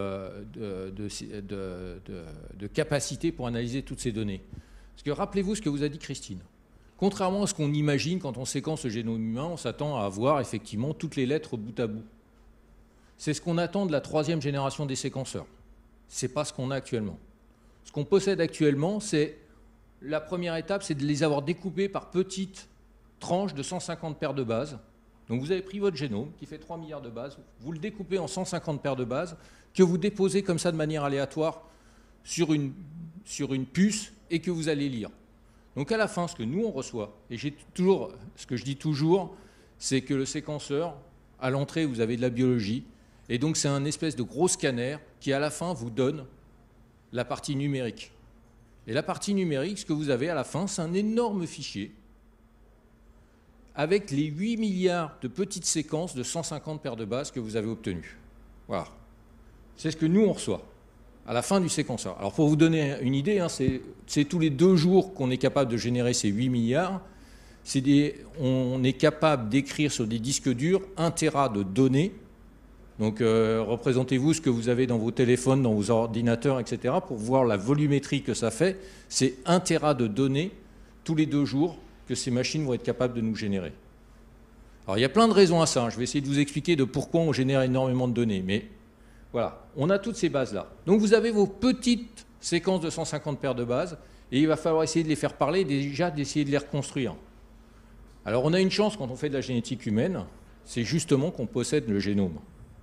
capacité pour analyser toutes ces données. Parce que rappelez-vous ce que vous a dit Christine. Contrairement à ce qu'on imagine quand on séquence le génome humain, on s'attend à avoir effectivement toutes les lettres bout à bout. C'est ce qu'on attend de la 3e génération des séquenceurs. Ce n'est pas ce qu'on a actuellement. Ce qu'on possède actuellement, c'est la première étape, c'est de les avoir découpés par petites tranches de 150 paires de bases. Donc vous avez pris votre génome, qui fait 3 milliards de bases, vous le découpez en 150 paires de bases, que vous déposez comme ça de manière aléatoire sur une puce et que vous allez lire. Donc à la fin, ce que nous on reçoit, et ce que je dis toujours, c'est que le séquenceur, à l'entrée, vous avez de la biologie, et donc c'est un espèce de gros scanner qui à la fin vous donne la partie numérique. Et la partie numérique, ce que vous avez à la fin, c'est un énorme fichier avec les 8 milliards de petites séquences de 150 paires de bases que vous avez obtenues. Voilà. C'est ce que nous, on reçoit à la fin du séquenceur. Alors, pour vous donner une idée, hein, c'est tous les 2 jours qu'on est capable de générer ces 8 milliards. On est capable d'écrire sur des disques durs 1 Tera de données. Donc, représentez-vous ce que vous avez dans vos téléphones, dans vos ordinateurs, etc., pour voir la volumétrie que ça fait. C'est 1 Tera de données tous les 2 jours que ces machines vont être capables de nous générer. Alors, il y a plein de raisons à ça. Hein. Je vais essayer de vous expliquer de pourquoi on génère énormément de données. Mais voilà, on a toutes ces bases-là. Donc, vous avez vos petites séquences de 150 paires de bases et il va falloir essayer de les faire parler et déjà d'essayer de les reconstruire. Alors, on a une chance quand on fait de la génétique humaine, c'est justement qu'on possède le génome.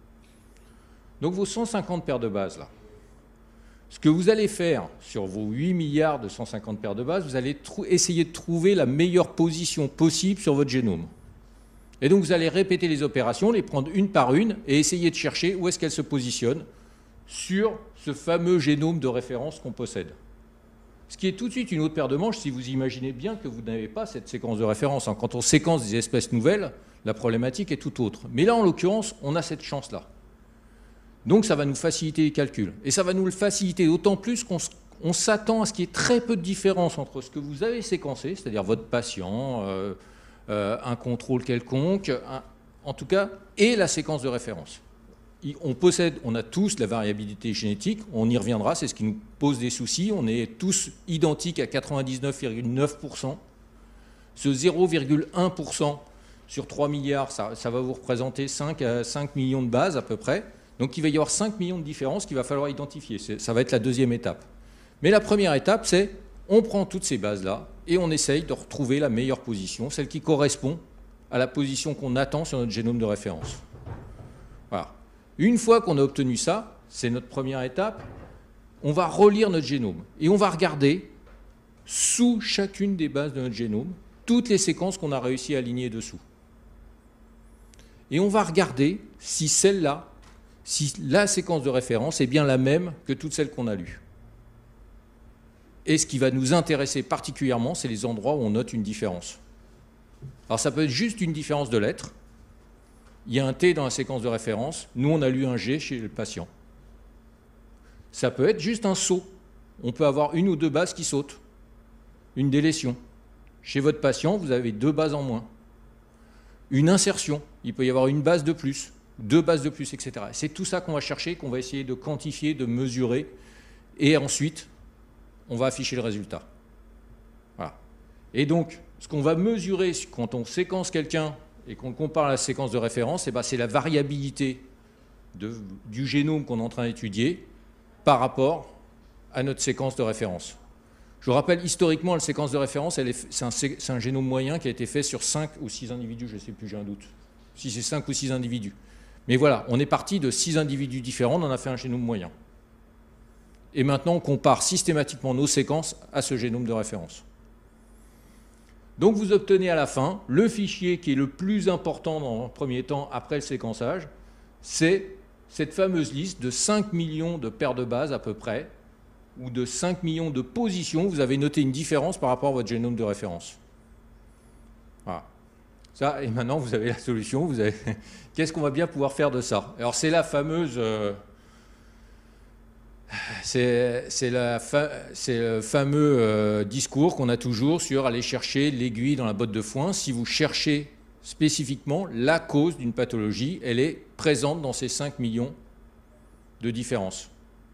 Donc, vos 150 paires de bases, là, ce que vous allez faire sur vos 8 milliards de 150 paires de bases, vous allez essayer de trouver la meilleure position possible sur votre génome. Et donc vous allez répéter les opérations, les prendre une par une et essayer de chercher où est-ce qu'elles se positionnent sur ce fameux génome de référence qu'on possède. Ce qui est tout de suite une autre paire de manches si vous imaginez bien que vous n'avez pas cette séquence de référence. Quand on séquence des espèces nouvelles, la problématique est tout autre. Mais là, en l'occurrence, on a cette chance-là. Donc ça va nous faciliter les calculs. Et ça va nous le faciliter d'autant plus qu'on s'attend à ce qu'il y ait très peu de différence entre ce que vous avez séquencé, c'est-à-dire votre patient, un contrôle quelconque, en tout cas, et la séquence de référence. On a tous la variabilité génétique, on y reviendra, c'est ce qui nous pose des soucis, on est tous identiques à 99,9%. Ce 0,1% sur 3 milliards, ça va vous représenter 5 millions de bases à peu près. Donc il va y avoir 5 millions de différences qu'il va falloir identifier. Ça va être la 2e étape. Mais la première étape, c'est on prend toutes ces bases-là et on essaye de retrouver la meilleure position, celle qui correspond à la position qu'on attend sur notre génome de référence. Voilà. Une fois qu'on a obtenu ça, c'est notre première étape, on va relire notre génome et on va regarder sous chacune des bases de notre génome toutes les séquences qu'on a réussi à aligner dessous. Et on va regarder si celle-là, si la séquence de référence est bien la même que toutes celles qu'on a lues. Et ce qui va nous intéresser particulièrement, c'est les endroits où on note une différence. Alors ça peut être juste une différence de lettres. Il y a un T dans la séquence de référence. Nous, on a lu un G chez le patient. Ça peut être juste un saut. On peut avoir 1 ou 2 bases qui sautent. Une délétion. Chez votre patient, vous avez 2 bases en moins. Une insertion. Il peut y avoir une base de plus. 2 bases de plus, etc. C'est tout ça qu'on va chercher, qu'on va essayer de quantifier, de mesurer, et ensuite, on va afficher le résultat. Voilà. Et donc, ce qu'on va mesurer quand on séquence quelqu'un et qu'on compare à la séquence de référence, c'est la variabilité du génome qu'on est en train d'étudier par rapport à notre séquence de référence. Je vous rappelle, historiquement, la séquence de référence, c'est un génome moyen qui a été fait sur 5 ou 6 individus, je ne sais plus, j'ai un doute. Si c'est 5 ou 6 individus. Mais voilà, on est parti de 6 individus différents, on en a fait un génome moyen. Et maintenant, on compare systématiquement nos séquences à ce génome de référence. Donc, vous obtenez à la fin le fichier qui est le plus important dans le premier temps après le séquençage, c'est cette fameuse liste de 5 millions de paires de bases à peu près, ou de 5 millions de positions. Vous avez noté une différence par rapport à votre génome de référence. Voilà. Ça, et maintenant, vous avez la solution. Qu'est-ce qu'on va bien pouvoir faire de ça? Alors, c'est la fameuse... c'est le fameux discours qu'on a toujours sur aller chercher l'aiguille dans la botte de foin. Si vous cherchez spécifiquement la cause d'une pathologie, elle est présente dans ces 5 millions de différences.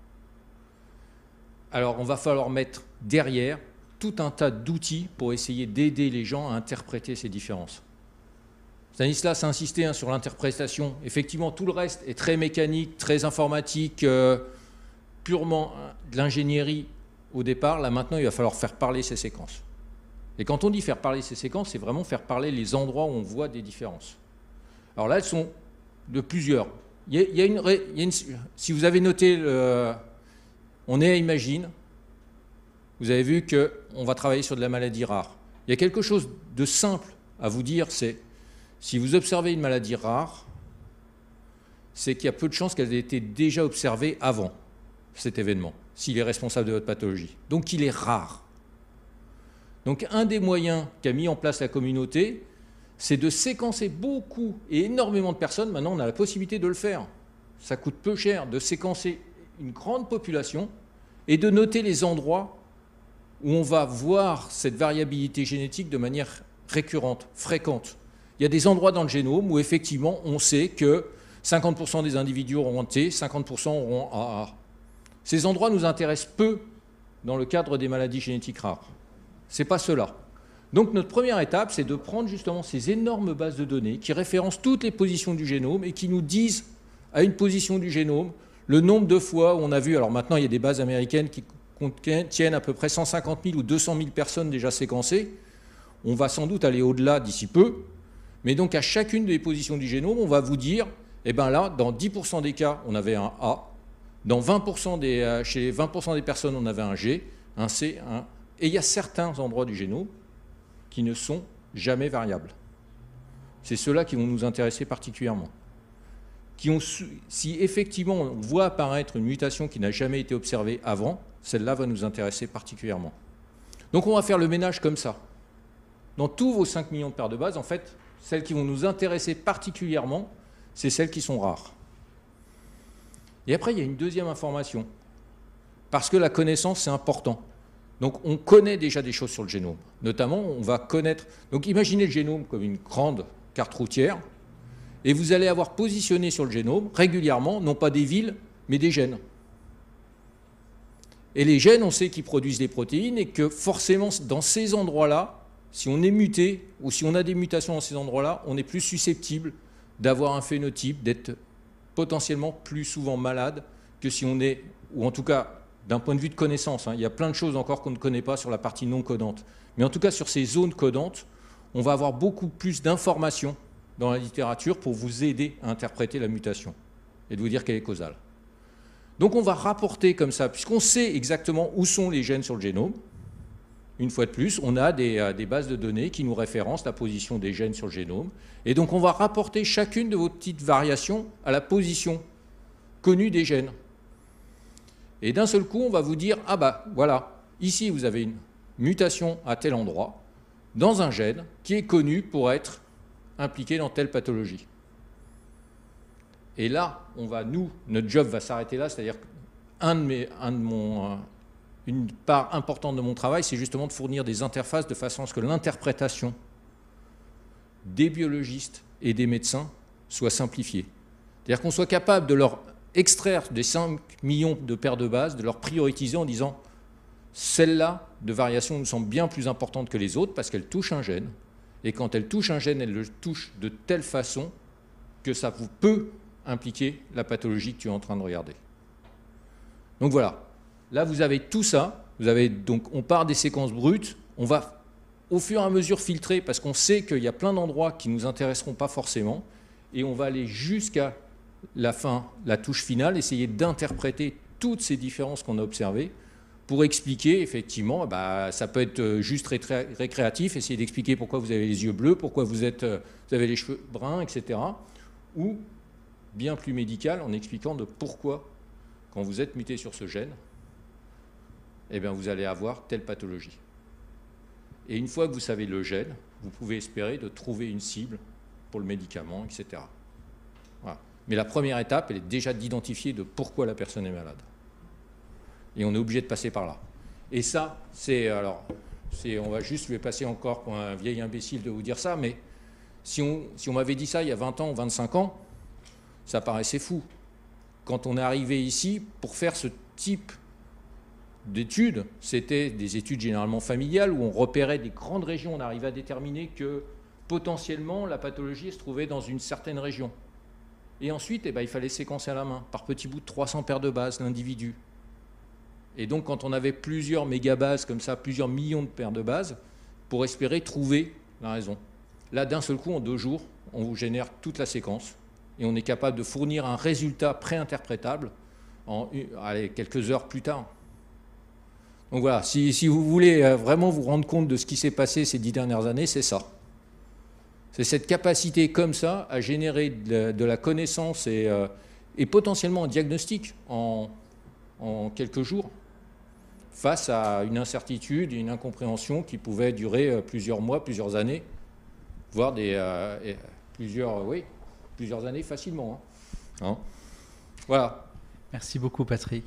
Alors on va falloir mettre derrière tout un tas d'outils pour essayer d'aider les gens à interpréter ces différences. Stanislas a insisté sur l'interprétation. Effectivement, tout le reste est très mécanique, très informatique, purement de l'ingénierie au départ. Là maintenant, il va falloir faire parler ces séquences. Et quand on dit faire parler ces séquences, c'est vraiment faire parler les endroits où on voit des différences. Alors là, elles sont de plusieurs. Si vous avez noté, on est à Imagine, vous avez vu qu'on va travailler sur de la maladie rare. Il y a quelque chose de simple à vous dire, c'est si vous observez une maladie rare, c'est qu'il y a peu de chances qu'elle ait été déjà observée avant cet événement, s'il est responsable de votre pathologie. Donc il est rare. Donc un des moyens qu'a mis en place la communauté, c'est de séquencer beaucoup et énormément de personnes. Maintenant, on a la possibilité de le faire. Ça coûte peu cher de séquencer une grande population et de noter les endroits où on va voir cette variabilité génétique de manière récurrente, fréquente. Il y a des endroits dans le génome où effectivement on sait que 50% des individus auront T, 50% auront AA. Ces endroits nous intéressent peu dans le cadre des maladies génétiques rares. Ce n'est pas cela. Donc notre première étape, c'est de prendre justement ces énormes bases de données qui référencent toutes les positions du génome et qui nous disent à une position du génome le nombre de fois où on a vu, alors maintenant il y a des bases américaines qui contiennent à peu près 150 000 ou 200 000 personnes déjà séquencées. On va sans doute aller au-delà d'ici peu. Mais donc à chacune des positions du génome, on va vous dire, eh bien là, dans 10% des cas, on avait un A. Dans 20% chez 20% des personnes, on avait un G, un C, un... Et il y a certains endroits du génome qui ne sont jamais variables. C'est ceux-là qui vont nous intéresser particulièrement. Si effectivement on voit apparaître une mutation qui n'a jamais été observée avant, celle-là va nous intéresser particulièrement. Donc on va faire le ménage comme ça. Dans tous vos 5 millions de paires de bases, en fait, celles qui vont nous intéresser particulièrement, c'est celles qui sont rares. Et après, il y a une deuxième information. Parce que la connaissance, c'est important. Donc, on connaît déjà des choses sur le génome. Notamment, on va connaître... Donc, imaginez le génome comme une grande carte routière. Et vous allez avoir positionné sur le génome, régulièrement, non pas des villes, mais des gènes. Et les gènes, on sait qu'ils produisent des protéines et que forcément, dans ces endroits-là, si on est muté ou si on a des mutations dans ces endroits-là, on est plus susceptible d'avoir un phénotype, d'être potentiellement plus souvent malade que si on est, ou en tout cas d'un point de vue de connaissance, il y a plein de choses encore qu'on ne connaît pas sur la partie non codante. Mais en tout cas sur ces zones codantes, on va avoir beaucoup plus d'informations dans la littérature pour vous aider à interpréter la mutation et de vous dire qu'elle est causale. Donc on va rapporter comme ça, puisqu'on sait exactement où sont les gènes sur le génome. Une fois de plus, on a des bases de données qui nous référencent la position des gènes sur le génome. Et donc, on va rapporter chacune de vos petites variations à la position connue des gènes. Et d'un seul coup, on va vous dire, ah bah voilà, ici vous avez une mutation à tel endroit, dans un gène qui est connu pour être impliqué dans telle pathologie. Et là, notre job va s'arrêter là, c'est-à-dire une part importante de mon travail, c'est justement de fournir des interfaces de façon à ce que l'interprétation des biologistes et des médecins soit simplifiée. C'est-à-dire qu'on soit capable de leur extraire des 5 millions de paires de bases, de leur prioriser en disant celle-là de variation nous semble bien plus importante que les autres parce qu'elle touche un gène. Et quand elle touche un gène, elle le touche de telle façon que ça peut impliquer la pathologie que tu es en train de regarder. Donc voilà. Là, vous avez tout ça. Donc, on part des séquences brutes. On va, au fur et à mesure, filtrer parce qu'on sait qu'il y a plein d'endroits qui ne nous intéresseront pas forcément. Et on va aller jusqu'à la fin, la touche finale, essayer d'interpréter toutes ces différences qu'on a observées pour expliquer, effectivement, ça peut être juste récréatif, essayer d'expliquer pourquoi vous avez les yeux bleus, pourquoi vous avez les cheveux bruns, etc. Ou bien plus médical, en expliquant de pourquoi, quand vous êtes muté sur ce gène, eh bien, vous allez avoir telle pathologie. Et une fois que vous savez le gène, vous pouvez espérer de trouver une cible pour le médicament, etc. Voilà. Mais la première étape, elle est déjà d'identifier de pourquoi la personne est malade. Et on est obligé de passer par là. Et ça, on va juste lui passer encore pour un vieil imbécile de vous dire ça, mais Si on m'avait dit ça il y a 20 ans ou 25 ans, ça paraissait fou. Quand on est arrivé ici, pour faire ce type d'études, c'était des études généralement familiales où on repérait des grandes régions, on arrivait à déterminer que potentiellement la pathologie se trouvait dans une certaine région. Et ensuite, il fallait séquencer à la main, par petits bouts de 300 paires de bases, l'individu. Et donc, quand on avait plusieurs mégabases comme ça, plusieurs millions de paires de bases, pour espérer trouver la raison. Là, d'un seul coup, en 2 jours, on vous génère toute la séquence et on est capable de fournir un résultat préinterprétable en quelques heures plus tard. Donc voilà, si vous voulez vraiment vous rendre compte de ce qui s'est passé ces 10 dernières années, c'est ça. C'est cette capacité comme ça à générer de la connaissance et potentiellement un diagnostic en quelques jours face à une incertitude, une incompréhension qui pouvait durer plusieurs mois, plusieurs années, voire plusieurs années facilement. Hein. Voilà.
Merci beaucoup, Patrick.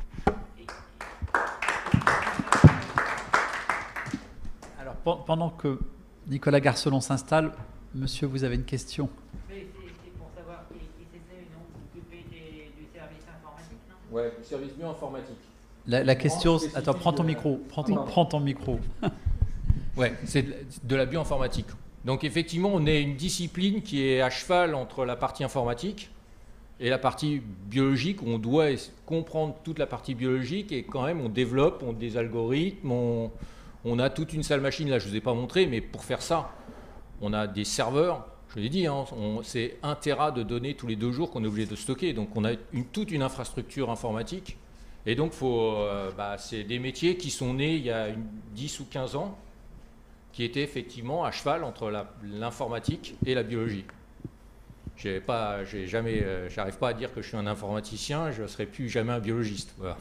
Alors, pendant que Nicolas Garcelon s'installe, monsieur, vous avez une question?
C'est pour savoir qui c'était occupé du service informatique, non?
Ouais, service bioinformatique.
La question... Attends, prends ton micro. Prends ton micro.
Ouais, c'est de la bioinformatique. Donc effectivement, on est une discipline qui est à cheval entre la partie informatique et la partie biologique, où on doit comprendre toute la partie biologique, et quand même on développe des algorithmes, on a toute une salle machine, là je ne vous ai pas montré, mais pour faire ça, on a des serveurs, je l'ai dit, hein, c'est 1 Tera de données tous les 2 jours qu'on est obligé de stocker, donc on a toute une infrastructure informatique, et donc c'est des métiers qui sont nés il y a 10 ou 15 ans, qui étaient effectivement à cheval entre l'informatique et la biologie. J'arrive pas à dire que je suis un informaticien, je ne serai plus jamais un biologiste. Voilà.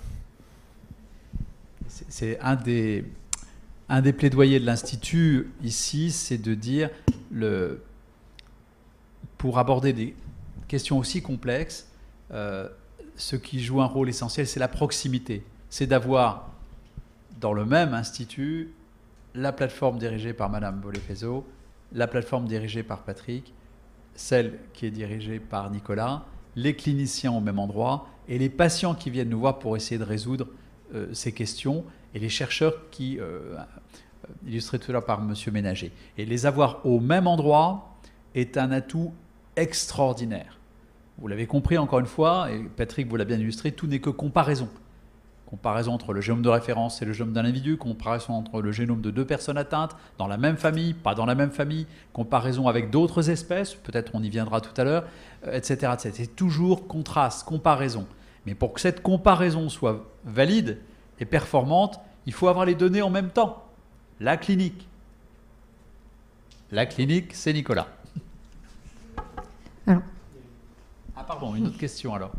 C'est un des plaidoyers de l'Institut ici, c'est de dire, pour aborder des questions aussi complexes, ce qui joue un rôle essentiel, c'est la proximité. C'est d'avoir dans le même institut la plateforme dirigée par Madame Boléfezo, la plateforme dirigée par Patrick, celle qui est dirigée par Nicolas, les cliniciens au même endroit et les patients qui viennent nous voir pour essayer de résoudre ces questions, et les chercheurs qui, illustrés tout à l'heure par Monsieur Ménager. Et les avoir au même endroit est un atout extraordinaire. Vous l'avez compris encore une fois, et Patrick vous l'a bien illustré, tout n'est que comparaison. Comparaison entre le génome de référence et le génome d'un individu, comparaison entre le génome de 2 personnes atteintes, dans la même famille, pas dans la même famille, comparaison avec d'autres espèces, peut-être on y viendra tout à l'heure, etc., etc. C'est toujours contraste, comparaison. Mais pour que cette comparaison soit valide et performante, il faut avoir les données en même temps. La clinique. La clinique, c'est Nicolas.
Alors.
Ah pardon, une autre question alors.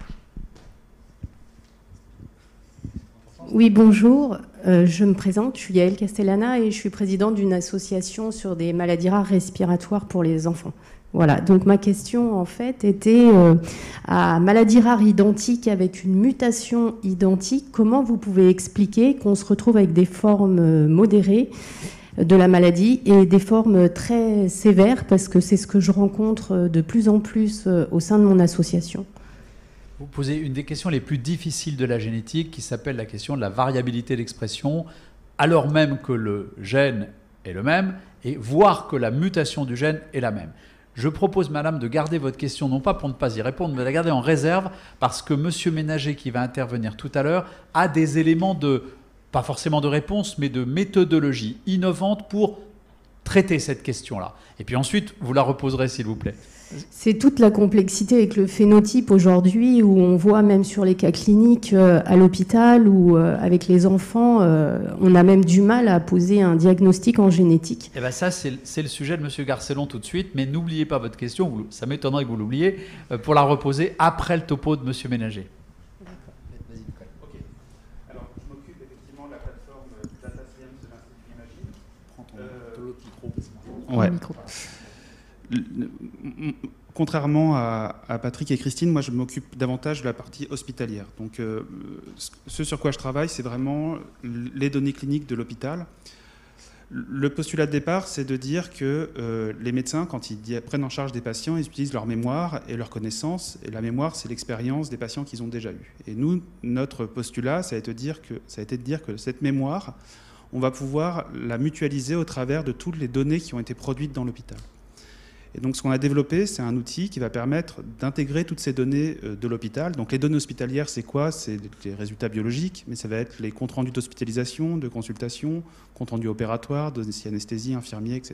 Oui, bonjour. Je me présente, je suis Yael Castellana et je suis présidente d'une association sur des maladies rares respiratoires pour les enfants. Voilà, donc ma question en fait était à maladies rares identiques avec une mutation identique, comment vous pouvez expliquer qu'on se retrouve avec des formes modérées de la maladie et des formes très sévères, parce que c'est ce que je rencontre de plus en plus au sein de mon association.
Vous posez une des questions les plus difficiles de la génétique, qui s'appelle la question de la variabilité d'expression, alors même que le gène est le même, et voir que la mutation du gène est la même. Je propose, madame, de garder votre question, non pas pour ne pas y répondre, mais de la garder en réserve, parce que monsieur Ménager, qui va intervenir tout à l'heure, a des éléments de, pas forcément de réponse, mais de méthodologie innovante pour traiter cette question-là. Et puis ensuite, vous la reposerez, s'il vous plaît.
C'est toute la complexité avec le phénotype aujourd'hui, où on voit même sur les cas cliniques à l'hôpital ou avec les enfants, on a même du mal à poser un diagnostic en génétique.
Et bien ça, c'est le sujet de M. Garcelon tout de suite, mais n'oubliez pas votre question, ça m'étonnerait que vous l'oubliez, pour la reposer après le topo de M. Ménager.
Vas-y, Nicole. Ok. Alors, je m'occupe effectivement de la plateforme Data Science de l'Institut Imagine.
Prends ton autre micro.
Ouais.
Micro.
Contrairement à Patrick et Christine, moi je m'occupe davantage de la partie hospitalière. Donc ce sur quoi je travaille, c'est vraiment les données cliniques de l'hôpital. Le postulat de départ, c'est de dire que les médecins, quand ils prennent en charge des patients, ils utilisent leur mémoire et leur connaissance. Et la mémoire, c'est l'expérience des patients qu'ils ont déjà eus. Et nous, notre postulat, ça a été de dire que cette mémoire, on va pouvoir la mutualiser au travers de toutes les données qui ont été produites dans l'hôpital. Et donc, ce qu'on a développé, c'est un outil qui va permettre d'intégrer toutes ces données de l'hôpital. Donc, les données hospitalières, c'est quoi? C'est les résultats biologiques, mais ça va être les comptes rendus d'hospitalisation, de consultation, comptes rendus opératoires, dossiers anesthésie, infirmiers, etc.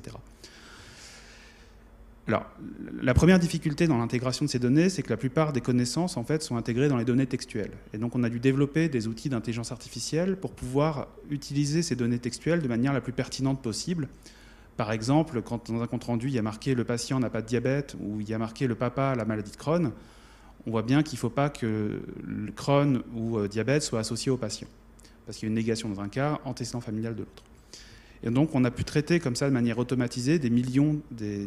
Alors, la première difficulté dans l'intégration de ces données, c'est que la plupart des connaissances, en fait, sont intégrées dans les données textuelles. Et donc, on a dû développer des outils d'intelligence artificielle pour pouvoir utiliser ces données textuelles de manière la plus pertinente possible. Par exemple, quand dans un compte-rendu, il y a marqué « le patient n'a pas de diabète » ou il y a marqué « le papa a la maladie de Crohn », on voit bien qu'il ne faut pas que le Crohn ou diabète soit associé au patient, parce qu'il y a une négation dans un cas, antécédent familial de l'autre. Et donc, on a pu traiter comme ça, de manière automatisée, des millions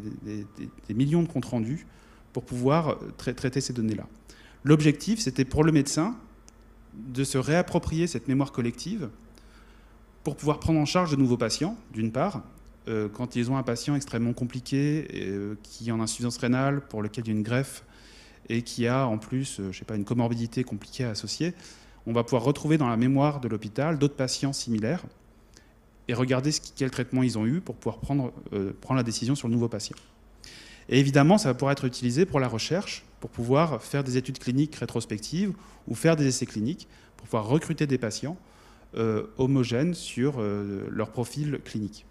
de comptes-rendus pour pouvoir traiter ces données-là. L'objectif, c'était pour le médecin de se réapproprier cette mémoire collective pour pouvoir prendre en charge de nouveaux patients, d'une part, quand ils ont un patient extrêmement compliqué, qui est en insuffisance rénale, pour lequel il y a une greffe, et qui a en plus, je sais pas, une comorbidité compliquée à associer, on va pouvoir retrouver dans la mémoire de l'hôpital d'autres patients similaires et regarder quel traitement ils ont eu pour pouvoir prendre la décision sur le nouveau patient. Et évidemment, ça va pouvoir être utilisé pour la recherche, pour pouvoir faire des études cliniques rétrospectives ou faire des essais cliniques, pour pouvoir recruter des patients homogènes sur leur profil clinique.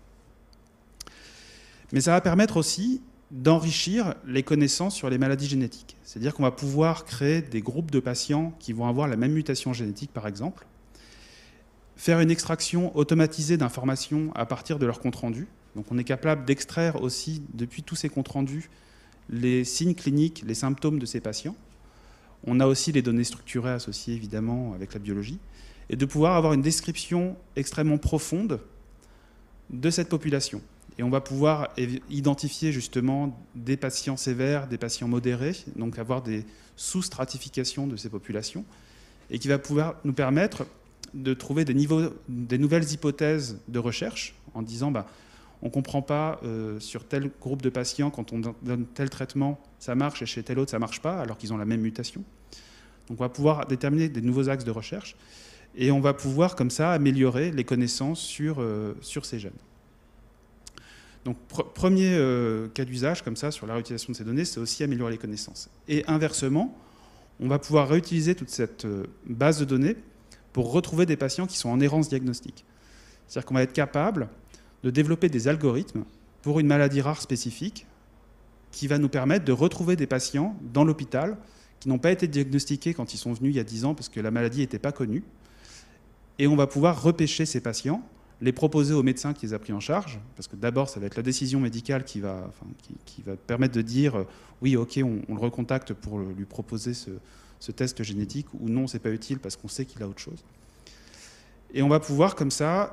Mais ça va permettre aussi d'enrichir les connaissances sur les maladies génétiques. C'est-à-dire qu'on va pouvoir créer des groupes de patients qui vont avoir la même mutation génétique, par exemple, faire une extraction automatisée d'informations à partir de leurs comptes rendus. Donc on est capable d'extraire aussi, depuis tous ces comptes rendus, les signes cliniques, les symptômes de ces patients. On a aussi les données structurées associées, évidemment, avec la biologie, et de pouvoir avoir une description extrêmement profonde de cette population. Et on va pouvoir identifier justement des patients sévères, des patients modérés, donc avoir des sous-stratifications de ces populations, et qui va pouvoir nous permettre de trouver des nouvelles hypothèses de recherche, en disant on ne comprend pas sur tel groupe de patients, quand on donne tel traitement, ça marche, et chez tel autre, ça ne marche pas, alors qu'ils ont la même mutation. Donc on va pouvoir déterminer des nouveaux axes de recherche, et on va pouvoir comme ça améliorer les connaissances sur ces gènes. Donc, premier cas d'usage, comme ça, sur la réutilisation de ces données, c'est aussi améliorer les connaissances. Et inversement, on va pouvoir réutiliser toute cette base de données pour retrouver des patients qui sont en errance diagnostique. C'est-à-dire qu'on va être capable de développer des algorithmes pour une maladie rare spécifique qui va nous permettre de retrouver des patients dans l'hôpital qui n'ont pas été diagnostiqués quand ils sont venus il y a 10 ans parce que la maladie n'était pas connue. Et on va pouvoir repêcher ces patients, les proposer au médecin qui les a pris en charge, parce que d'abord, ça va être la décision médicale qui va permettre de dire oui, ok, on le recontacte pour lui proposer ce test génétique, ou non, c'est pas utile parce qu'on sait qu'il a autre chose. Et on va pouvoir, comme ça,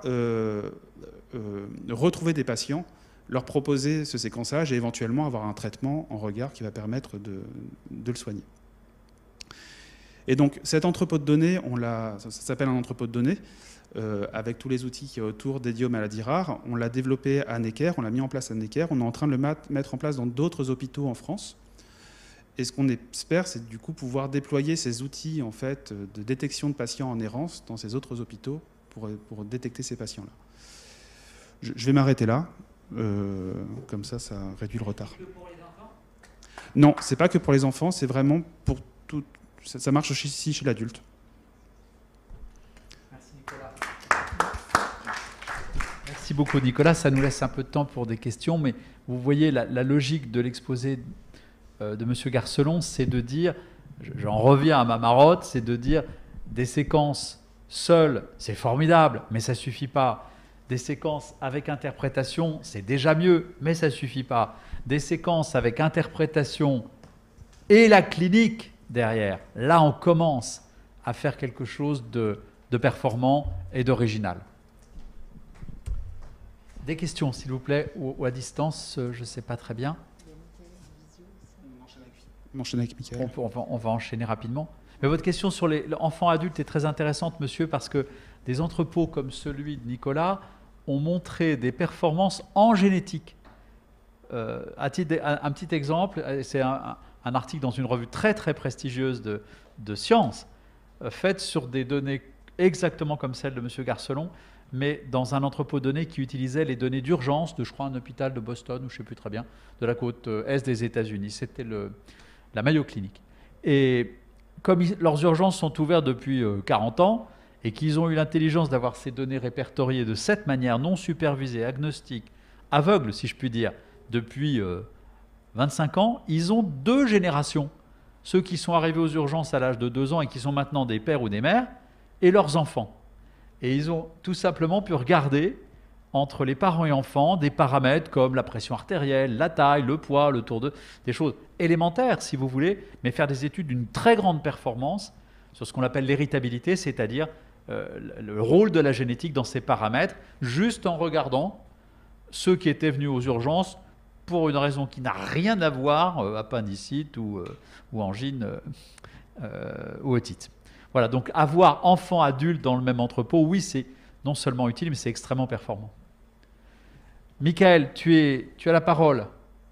retrouver des patients, leur proposer ce séquençage et éventuellement avoir un traitement en regard qui va permettre de le soigner. Et donc, cet entrepôt de données, ça s'appelle un entrepôt de données, avec tous les outils qui sont autour dédiés aux maladies rares. On l'a développé à Necker, on l'a mis en place à Necker. On est en train de le mettre en place dans d'autres hôpitaux en France. Et ce qu'on espère, c'est du coup pouvoir déployer ces outils en fait, de détection de patients en errance dans ces autres hôpitaux pour détecter ces patients-là. Je vais m'arrêter là. Comme ça réduit le retard.
Que pour les enfants ?
Non, c'est pas que pour les enfants, c'est vraiment pour tout. Ça marche aussi chez l'adulte.
Merci Nicolas. Merci beaucoup Nicolas. Ça nous laisse un peu de temps pour des questions, mais vous voyez la logique de l'exposé de M. Garcelon, c'est de dire, j'en reviens à ma marotte, c'est de dire des séquences seules, c'est formidable, mais ça ne suffit pas. Des séquences avec interprétation, c'est déjà mieux, mais ça ne suffit pas. Des séquences avec interprétation et la clinique derrière, là on commence à faire quelque chose de performant et d'original. Des questions s'il vous plaît, ou à distance, je ne sais pas très bien.
On enchaîne avec Michael.
On va enchaîner rapidement. Mais votre question sur les enfants adultes est très intéressante, monsieur, parce que des entrepôts comme celui de Nicolas ont montré des performances en génétique. Un petit exemple, c'est un article dans une revue très très prestigieuse de sciences, faite sur des données exactement comme celle de M. Garcelon, mais dans un entrepôt de données qui utilisait les données d'urgence de, je crois, un hôpital de Boston, ou je ne sais plus très bien, de la côte est des États-Unis. C'était la Mayo Clinic. Et comme leurs urgences sont ouvertes depuis 40 ans, et qu'ils ont eu l'intelligence d'avoir ces données répertoriées de cette manière, non supervisée, agnostique, aveugle, si je puis dire, depuis 25 ans, ils ont 2 générations. Ceux qui sont arrivés aux urgences à l'âge de 2 ans et qui sont maintenant des pères ou des mères, et leurs enfants. Et ils ont tout simplement pu regarder entre les parents et enfants des paramètres comme la pression artérielle, la taille, le poids, le tour de... des choses élémentaires, si vous voulez, mais faire des études d'une très grande performance sur ce qu'on appelle l'héritabilité, c'est-à-dire le rôle de la génétique dans ces paramètres, juste en regardant ceux qui étaient venus aux urgences pour une raison qui n'a rien à voir, appendicite ou angine ou otite. Voilà, donc avoir enfants, adultes dans le même entrepôt, oui, c'est non seulement utile, mais c'est extrêmement performant. Michael, tu as la parole.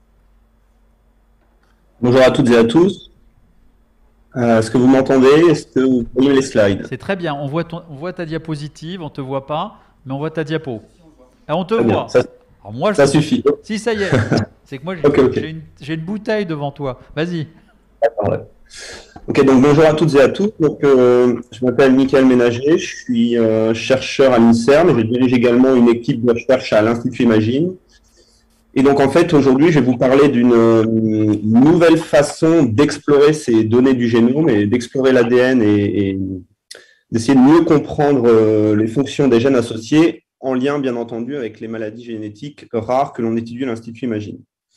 Bonjour à toutes et à tous. Est-ce que vous m'entendez? Est-ce que vous voyez les slides?
C'est très bien. On voit ta diapositive, on ne te voit pas, mais on voit ta diapo. Ah, on te
Très bien.
voit. Alors moi,
Ça suffit.
Si, ça y est. C'est que moi,
Ok.
j'ai une bouteille devant toi. Vas-y.
D'accord, ouais. Ok, donc bonjour à toutes et à tous. Donc, je m'appelle Michael Ménager, je suis chercheur à l'INSERM et je dirige également une équipe de recherche à l'Institut Imagine. Et donc, en fait, aujourd'hui, je vais vous parler d'une nouvelle façon d'explorer ces données du génome et d'explorer l'ADN et d'essayer de mieux comprendre les fonctions des gènes associés en lien, bien entendu, avec les maladies génétiques rares que l'on étudie à l'Institut Imagine.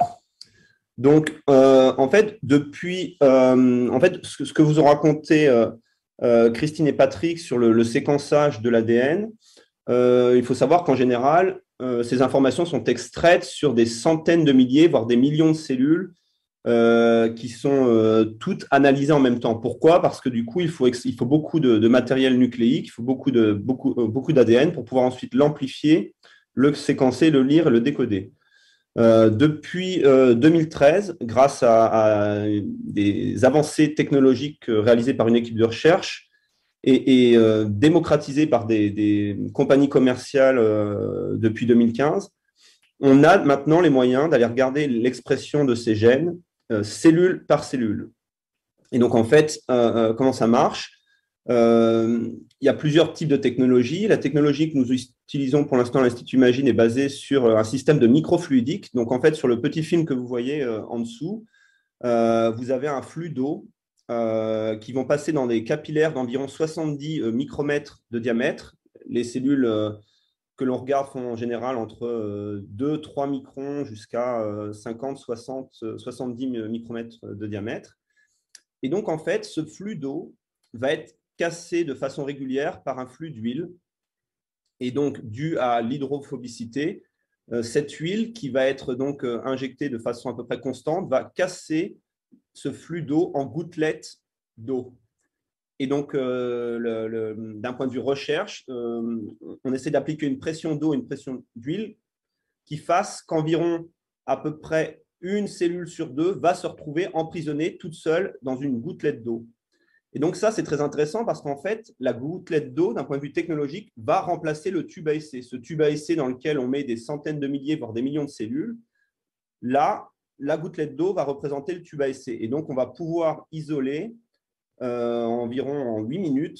Donc, en fait, ce que vous ont raconté Christine et Patrick sur le séquençage de l'ADN, il faut savoir qu'en général, ces informations sont extraites sur des centaines de milliers, voire des millions de cellules qui sont toutes analysées en même temps. Pourquoi? Parce que du coup, il faut beaucoup de matériel nucléique, il faut beaucoup d'ADN pour pouvoir ensuite l'amplifier, le séquencer, le lire et le décoder. Depuis 2013, grâce à des avancées technologiques réalisées par une équipe de recherche et démocratisées par des compagnies commerciales depuis 2015, on a maintenant les moyens d'aller regarder l'expression de ces gènes cellule par cellule. Et donc, en fait, comment ça marche? Il y a plusieurs types de technologies. La technologie que nous utilisons pour l'instant à l'Institut Imagine est basée sur un système de microfluidique. Donc, en fait, sur le petit film que vous voyez en dessous, vous avez un flux d'eau qui vont passer dans des capillaires d'environ 70 micromètres de diamètre. Les cellules que l'on regarde font en général entre 2-3 microns jusqu'à 50, 60, 70 micromètres de diamètre. Et donc, en fait, ce flux d'eau va être cassé de façon régulière par un flux d'huile. Et donc, dû à l'hydrophobicité, cette huile qui va être donc injectée de façon à peu près constante va casser ce flux d'eau en gouttelettes d'eau. Et donc, d'un point de vue recherche, on essaie d'appliquer une pression d'eau et une pression d'huile qui fasse qu'environ à peu près une cellule sur 2 va se retrouver emprisonnée toute seule dans une gouttelette d'eau. Et donc ça, c'est très intéressant parce qu'en fait, la gouttelette d'eau, d'un point de vue technologique, va remplacer le tube à essai. Ce tube à essai dans lequel on met des centaines de milliers, voire des millions de cellules, là, la gouttelette d'eau va représenter le tube à essai. Et donc, on va pouvoir isoler environ en 8 minutes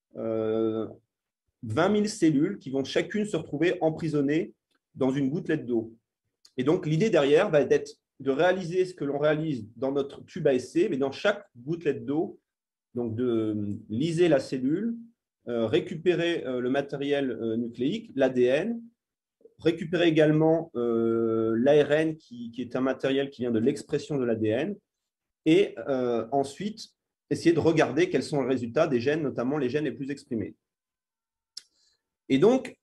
20 000 cellules qui vont chacune se retrouver emprisonnées dans une gouttelette d'eau. Et donc, l'idée derrière va être de réaliser ce que l'on réalise dans notre tube à essai, mais dans chaque gouttelette d'eau, donc de liser la cellule, récupérer le matériel nucléique, l'ADN, récupérer également l'ARN qui est un matériel qui vient de l'expression de l'ADN, et ensuite essayer de regarder quels sont les résultats des gènes, notamment les gènes les plus exprimés. Et donc,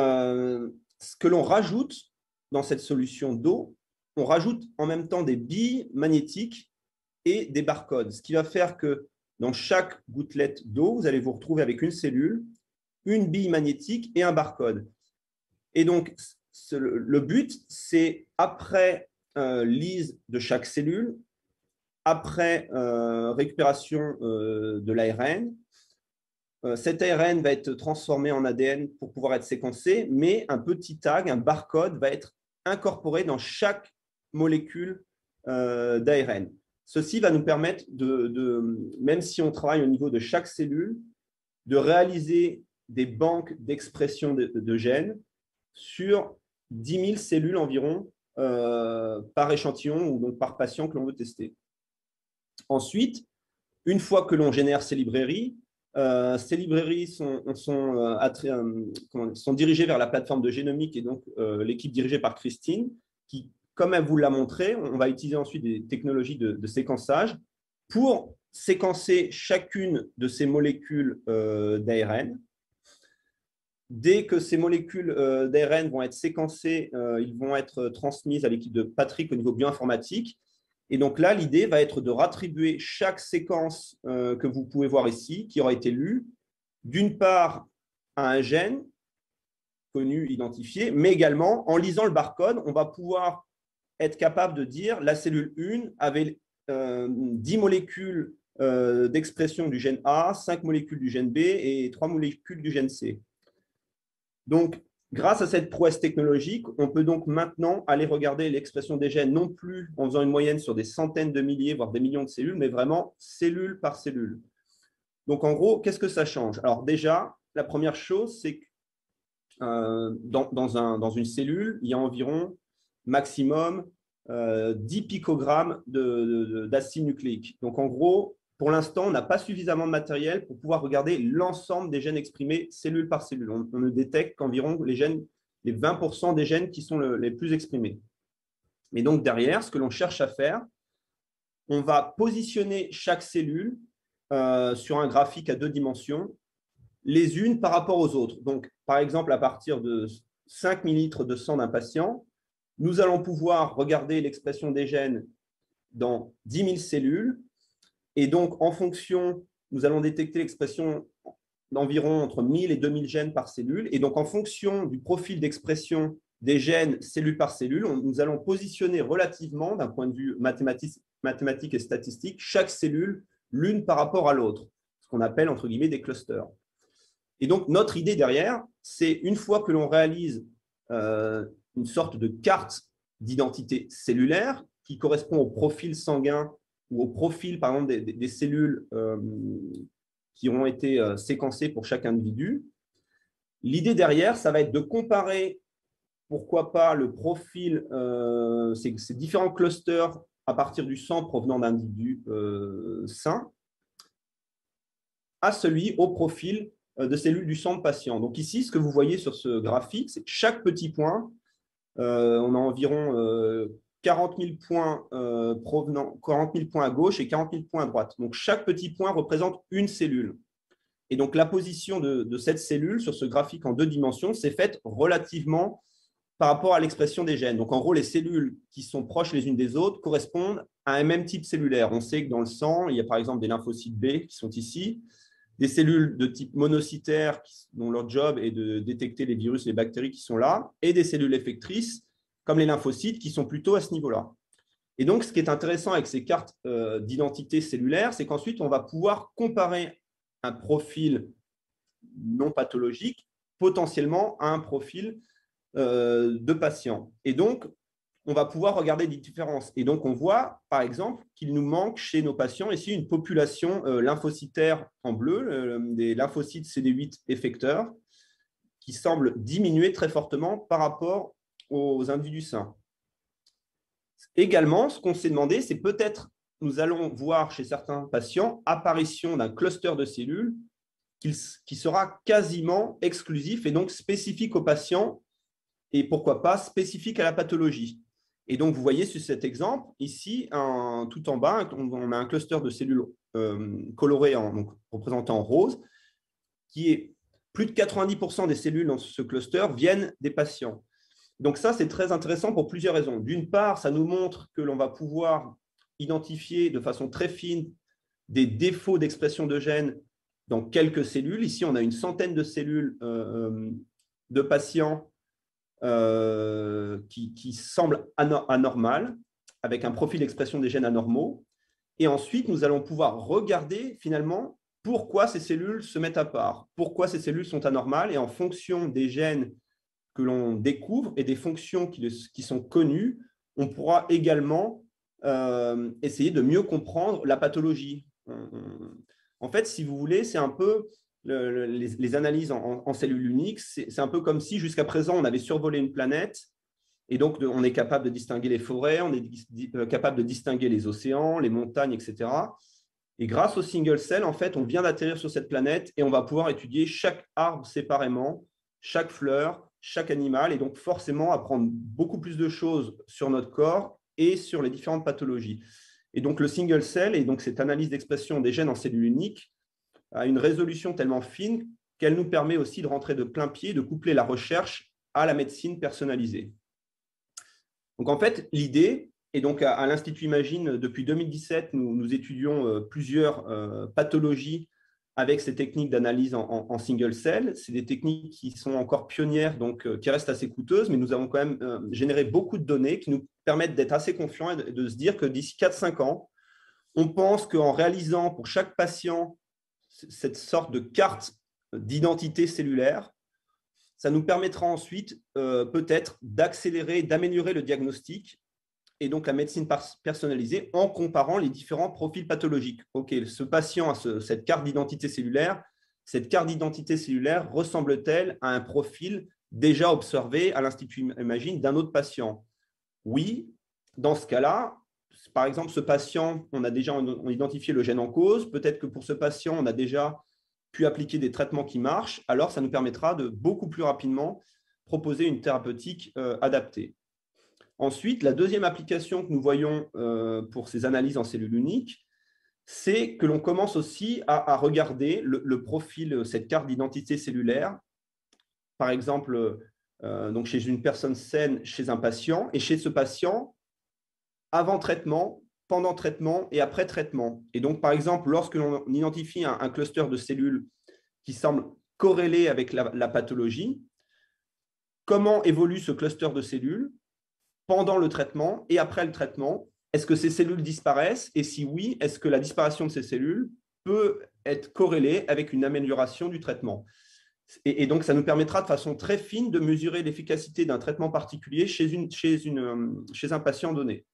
ce que l'on rajoute dans cette solution d'eau, on rajoute en même temps des billes magnétiques et des barcodes, ce qui va faire que dans chaque gouttelette d'eau, vous allez vous retrouver avec une cellule, une bille magnétique et un barcode. Et donc, le but, c'est après lyse de chaque cellule, après récupération de l'ARN, cet ARN va être transformé en ADN pour pouvoir être séquencé, mais un petit tag, un barcode va être incorporé dans chaque molécule d'ARN. Ceci va nous permettre, même si on travaille au niveau de chaque cellule, de réaliser des banques d'expression de gènes sur 10 000 cellules environ par échantillon ou donc par patient que l'on veut tester. Ensuite, une fois que l'on génère ces librairies sont dirigées vers la plateforme de génomique et donc l'équipe dirigée par Christine, qui, comme elle vous l'a montré, on va utiliser ensuite des technologies de séquençage pour séquencer chacune de ces molécules d'ARN. Dès que ces molécules d'ARN vont être séquencées, ils vont être transmises à l'équipe de Patrick au niveau bioinformatique. Et donc là, l'idée va être de rattribuer chaque séquence que vous pouvez voir ici, qui aura été lue, d'une part à un gène connu, identifié, mais également, en lisant le barcode, on va pouvoir être capable de dire la cellule 1 avait 10 molécules d'expression du gène A, 5 molécules du gène B et 3 molécules du gène C. Donc, grâce à cette prouesse technologique, on peut donc maintenant aller regarder l'expression des gènes, non plus en faisant une moyenne sur des centaines de milliers, voire des millions de cellules, mais vraiment cellule par cellule. Donc, en gros, qu'est-ce que ça change? Alors déjà, la première chose, c'est que dans une cellule, il y a environ maximum 10 picogrammes d'acide nucléique. Donc, en gros, pour l'instant, on n'a pas suffisamment de matériel pour pouvoir regarder l'ensemble des gènes exprimés cellule par cellule. On ne détecte qu'environ les 20% des gènes qui sont les plus exprimés. Mais donc, derrière, ce que l'on cherche à faire, on va positionner chaque cellule sur un graphique à 2 dimensions, les unes par rapport aux autres. Donc, par exemple, à partir de 5 millilitres de sang d'un patient, nous allons pouvoir regarder l'expression des gènes dans 10 000 cellules. Et donc, en fonction, nous allons détecter l'expression d'environ entre 1000 et 2000 gènes par cellule. Et donc, en fonction du profil d'expression des gènes cellule par cellule, nous allons positionner relativement, d'un point de vue mathématique et statistique, chaque cellule l'une par rapport à l'autre, ce qu'on appelle, entre guillemets, des clusters. Et donc, notre idée derrière, c'est une fois que l'on réalise une sorte de carte d'identité cellulaire qui correspond au profil sanguin ou au profil, par exemple, des cellules qui auront été séquencées pour chaque individu. L'idée derrière, ça va être de comparer, pourquoi pas, le profil, ces différents clusters à partir du sang provenant d'individus sains, à celui au profil de cellules du sang de patient. Donc ici, ce que vous voyez sur ce graphique, c'est que chaque petit point, on a environ 40 000 points 40 000 points à gauche et 40 000 points à droite. Donc, chaque petit point représente une cellule. Et donc, la position de cette cellule sur ce graphique en 2 dimensions s'est faite relativement par rapport à l'expression des gènes. Donc, en gros, les cellules qui sont proches les unes des autres correspondent à un même type cellulaire. On sait que dans le sang, il y a par exemple des lymphocytes B qui sont ici, des cellules de type monocytaire dont leur job est de détecter les virus et les bactéries qui sont là, et des cellules effectrices comme les lymphocytes, qui sont plutôt à ce niveau-là. Et donc, ce qui est intéressant avec ces cartes d'identité cellulaire, c'est qu'ensuite, on va pouvoir comparer un profil non pathologique potentiellement à un profil de patient. Et donc, on va pouvoir regarder des différences. Et donc, on voit, par exemple, qu'il nous manque chez nos patients ici une population lymphocytaire en bleu, des lymphocytes CD8 effecteurs, qui semblent diminuer très fortement par rapport aux individus sains. Également, ce qu'on s'est demandé, c'est peut-être, nous allons voir chez certains patients, apparition d'un cluster de cellules qui sera quasiment exclusif et donc spécifique aux patients et pourquoi pas spécifique à la pathologie. Et donc, vous voyez sur cet exemple, ici, tout en bas, on a un cluster de cellules colorées, donc représenté en rose, qui est plus de 90% des cellules dans ce cluster viennent des patients. Donc ça, c'est très intéressant pour plusieurs raisons. D'une part, ça nous montre que l'on va pouvoir identifier de façon très fine des défauts d'expression de gènes dans quelques cellules. Ici, on a une centaine de cellules de patients qui semble anormal, avec un profil d'expression des gènes anormaux. Et ensuite, nous allons pouvoir regarder finalement pourquoi ces cellules se mettent à part, pourquoi ces cellules sont anormales, et en fonction des gènes que l'on découvre et des fonctions qui sont connues, on pourra également essayer de mieux comprendre la pathologie. En fait, si vous voulez, c'est un peu les analyses en cellules uniques, c'est un peu comme si jusqu'à présent on avait survolé une planète et donc on est capable de distinguer les forêts, on est capable de distinguer les océans, les montagnes, etc. Et grâce au single cell, en fait, on vient d'atterrir sur cette planète et on va pouvoir étudier chaque arbre séparément, chaque fleur, chaque animal, et donc forcément apprendre beaucoup plus de choses sur notre corps et sur les différentes pathologies. Et donc le single cell, et donc cette analyse d'expression des gènes en cellules uniques, a une résolution tellement fine qu'elle nous permet aussi de rentrer de plein pied, de coupler la recherche à la médecine personnalisée. Donc en fait, l'idée, et donc à l'Institut Imagine, depuis 2017, nous étudions plusieurs pathologies avec ces techniques d'analyse en single cell. C'est des techniques qui sont encore pionnières, donc qui restent assez coûteuses, mais nous avons quand même généré beaucoup de données qui nous permettent d'être assez confiants et de se dire que d'ici 4-5 ans, on pense qu'en réalisant pour chaque patient cette sorte de carte d'identité cellulaire, ça nous permettra ensuite peut-être d'accélérer, d'améliorer le diagnostic et donc la médecine personnalisée en comparant les différents profils pathologiques. OK, ce patient a cette carte d'identité cellulaire. Cette carte d'identité cellulaire ressemble-t-elle à un profil déjà observé à l'Institut Imagine d'un autre patient? Oui, dans ce cas-là, par exemple, ce patient, on a identifié le gène en cause. Peut-être que pour ce patient, on a déjà pu appliquer des traitements qui marchent. Alors, ça nous permettra de beaucoup plus rapidement proposer une thérapeutique adaptée. Ensuite, la deuxième application que nous voyons pour ces analyses en cellules uniques, c'est que l'on commence aussi à regarder le profil, cette carte d'identité cellulaire, par exemple, donc chez une personne saine, chez un patient, et chez ce patient, avant traitement, pendant traitement et après traitement. Et donc, par exemple, lorsque l'on identifie un cluster de cellules qui semble corrélé avec la pathologie, comment évolue ce cluster de cellules pendant le traitement et après le traitement? Est-ce que ces cellules disparaissent? Et si oui, est-ce que la disparition de ces cellules peut être corrélée avec une amélioration du traitement? Et donc, ça nous permettra de façon très fine de mesurer l'efficacité d'un traitement particulier chez un patient donné.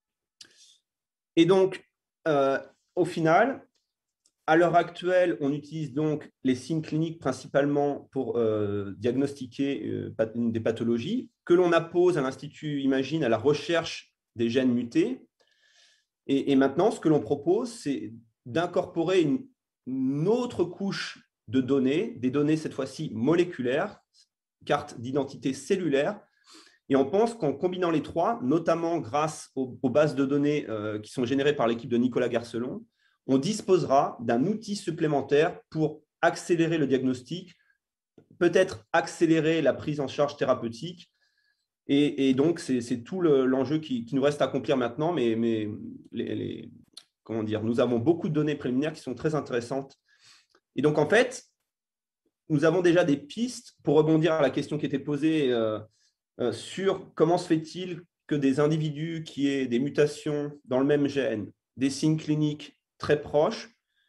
Et donc, au final, à l'heure actuelle, on utilise donc les signes cliniques principalement pour diagnostiquer des pathologies que l'on appose à l'Institut Imagine à la recherche des gènes mutés. Et maintenant, ce que l'on propose, c'est d'incorporer une autre couche de données, des données cette fois-ci moléculaires, carte d'identité cellulaire. Et on pense qu'en combinant les trois, notamment grâce aux bases de données qui sont générées par l'équipe de Nicolas Garcelon, on disposera d'un outil supplémentaire pour accélérer le diagnostic, peut-être accélérer la prise en charge thérapeutique. Et donc, c'est tout l'enjeu qui nous reste à accomplir maintenant, mais comment dire, nous avons beaucoup de données préliminaires qui sont très intéressantes. Et donc, en fait, nous avons déjà des pistes pour rebondir à la question qui était posée sur comment se fait-il que des individus qui aient des mutations dans le même gène, des signes cliniques très proches,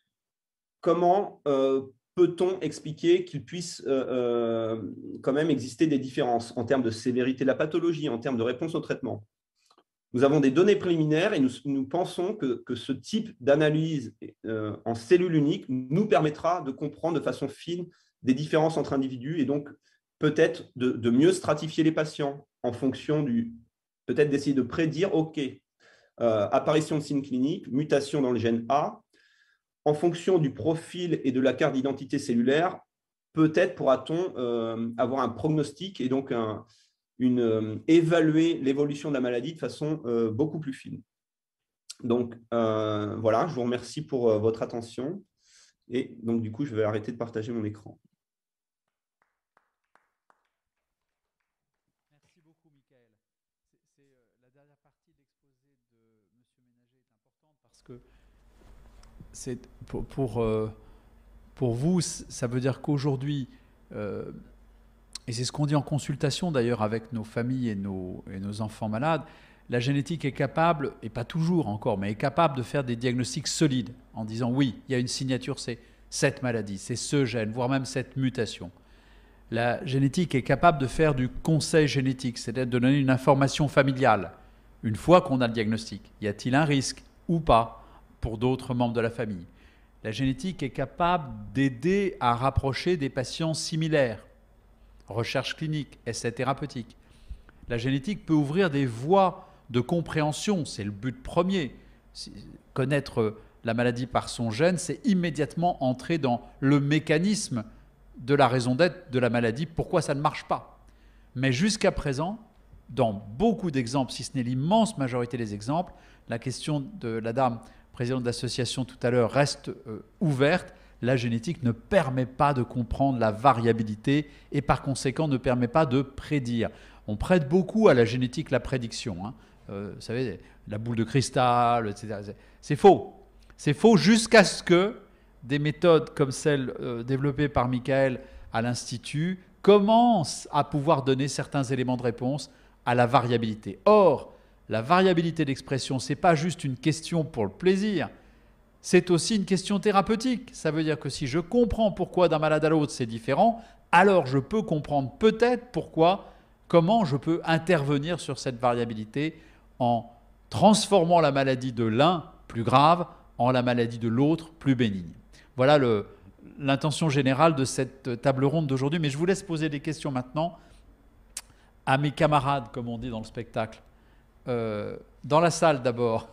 comment peut-on expliquer qu'il puisse quand même exister des différences en termes de sévérité de la pathologie, en termes de réponse au traitement? Nous avons des données préliminaires et nous pensons que ce type d'analyse en cellules uniques nous permettra de comprendre de façon fine des différences entre individus et donc peut-être de mieux stratifier les patients en fonction peut-être d'essayer de prédire, OK, apparition de signes cliniques, mutation dans le gène A, en fonction du profil et de la carte d'identité cellulaire, peut-être pourra-t-on avoir un prognostic et donc évaluer l'évolution de la maladie de façon beaucoup plus fine. Donc, voilà, je vous remercie pour votre attention. Et donc, du coup, je vais arrêter de partager mon écran.
Merci beaucoup, Michael. La dernière partie de l'exposé de M. Ménager est importante parce que pour vous, ça veut dire qu'aujourd'hui, et c'est ce qu'on dit en consultation d'ailleurs avec nos familles et nos enfants malades, la génétique est capable, et pas toujours encore, mais est capable de faire des diagnostics solides en disant oui, il y a une signature, c'est cette maladie, c'est ce gène, voire même cette mutation. La génétique est capable de faire du conseil génétique, c'est-à-dire de donner une information familiale. Une fois qu'on a le diagnostic, y a-t-il un risque ou pas pour d'autres membres de la famille? La génétique est capable d'aider à rapprocher des patients similaires. Recherche clinique, essais thérapeutiques. La génétique peut ouvrir des voies de compréhension, c'est le but premier. Connaître la maladie par son gène, c'est immédiatement entrer dans le mécanisme de la raison d'être de la maladie, pourquoi ça ne marche pas. Mais jusqu'à présent, dans beaucoup d'exemples, si ce n'est l'immense majorité des exemples, la question de la dame présidente d'association tout à l'heure reste ouverte. La génétique ne permet pas de comprendre la variabilité et par conséquent ne permet pas de prédire. On prête beaucoup à la génétique la prédiction. Hein. Vous savez, la boule de cristal, etc. C'est faux. C'est faux jusqu'à ce que des méthodes comme celles développées par Michael à l'Institut commencent à pouvoir donner certains éléments de réponse à la variabilité. Or, la variabilité d'expression, ce n'est pas juste une question pour le plaisir, c'est aussi une question thérapeutique. Ça veut dire que si je comprends pourquoi d'un malade à l'autre c'est différent, alors je peux comprendre peut-être comment je peux intervenir sur cette variabilité en transformant la maladie de l'un plus grave en la maladie de l'autre plus bénigne. Voilà l'intention générale de cette table ronde d'aujourd'hui, mais je vous laisse poser des questions maintenant à mes camarades, comme on dit dans le spectacle. Dans la salle d'abord.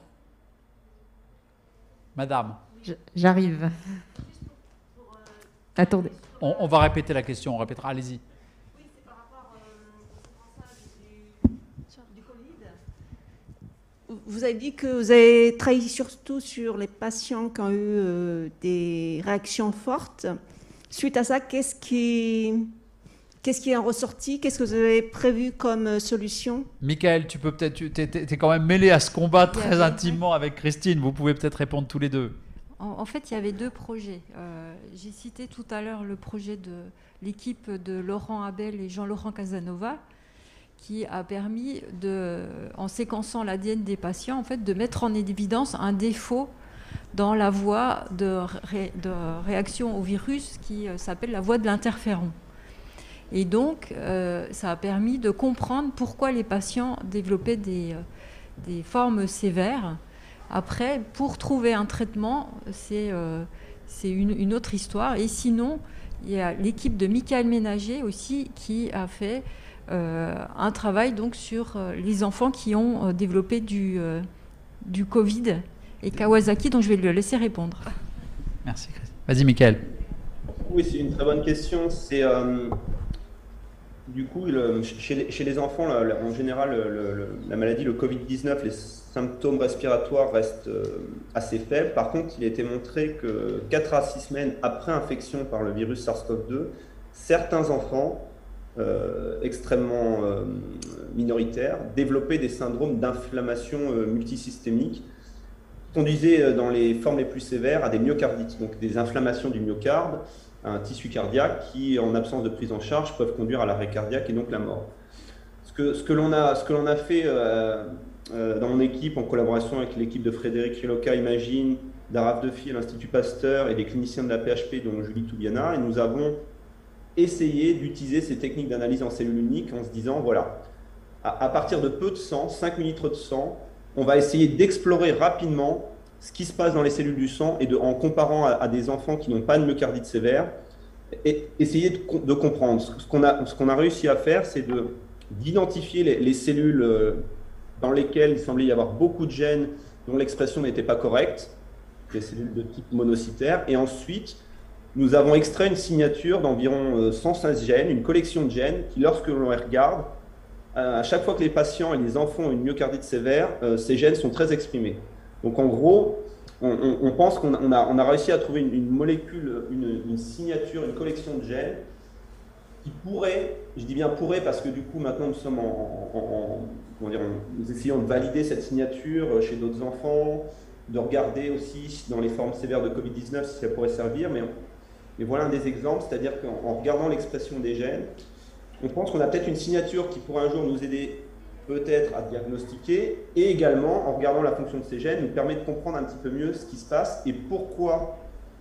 Madame.
J'arrive. Attendez.
On va répéter la question, on répétera, allez-y.
Oui, c'est par rapport au séquençage du Covid. Vous avez dit que vous avez travaillé surtout sur les patients qui ont eu des réactions fortes. Suite à ça, qu'est-ce qui est en ressorti? Qu'est-ce que vous avez prévu comme solution?
Michael, tu peux peut-être, tu es quand même mêlé à ce combat très intimement avec Christine. Vous pouvez peut-être répondre tous les deux.
En fait, il y avait deux projets. J'ai cité tout à l'heure le projet de l'équipe de Laurent Abel et Jean-Laurent Casanova, qui a permis, en séquençant l'ADN des patients, en fait, de mettre en évidence un défaut dans la voie de réaction au virus qui s'appelle la voie de l'interféron. Et donc, ça a permis de comprendre pourquoi les patients développaient des formes sévères. Après, pour trouver un traitement, c'est une autre histoire. Et sinon, il y a l'équipe de Michael Ménager aussi qui a fait un travail donc, sur les enfants qui ont développé du Covid et Kawasaki, dont je vais le laisser répondre.
Merci, Christine. Vas-y, Michael.
Oui, c'est une très bonne question. C'est... Du coup, chez les enfants, en général, la maladie, le Covid-19, les symptômes respiratoires restent assez faibles. Par contre, il a été montré que 4 à 6 semaines après infection par le virus SARS-CoV-2, certains enfants extrêmement minoritaires développaient des syndromes d'inflammation multisystémique, conduisaient dans les formes les plus sévères à des myocardites, donc des inflammations du myocarde, un tissu cardiaque qui, en absence de prise en charge, peuvent conduire à l'arrêt cardiaque et donc la mort. Ce que l'on a fait dans mon équipe, en collaboration avec l'équipe de Frédéric Riloca Imagine, d'Araf Defi à l'Institut Pasteur et des cliniciens de la PHP, dont Julie Toubiana, et nous avons essayé d'utiliser ces techniques d'analyse en cellules uniques en se disant, voilà, à partir de peu de sang, 5 ml de sang, on va essayer d'explorer rapidement ce qui se passe dans les cellules du sang et en comparant à des enfants qui n'ont pas de myocardite sévère, et essayer de comprendre. Ce qu'on a réussi à faire, c'est d'identifier les cellules dans lesquelles il semblait y avoir beaucoup de gènes dont l'expression n'était pas correcte, des cellules de type monocytaire, et ensuite, nous avons extrait une signature d'environ 116 gènes, une collection de gènes qui, lorsque l'on les regarde, à chaque fois que les patients et les enfants ont une myocardite sévère, ces gènes sont très exprimés. Donc en gros, on pense qu'on a réussi à trouver une molécule, une signature, une collection de gènes qui pourrait, je dis bien pourrait parce que du coup maintenant nous sommes nous essayons de valider cette signature chez d'autres enfants, de regarder aussi dans les formes sévères de Covid-19 si ça pourrait servir, mais voilà un des exemples, c'est-à-dire qu'en regardant l'expression des gènes, on pense qu'on a peut-être une signature qui pourrait un jour nous aider peut-être à diagnostiquer, et également, en regardant la fonction de ces gènes, nous permet de comprendre un petit peu mieux ce qui se passe et pourquoi,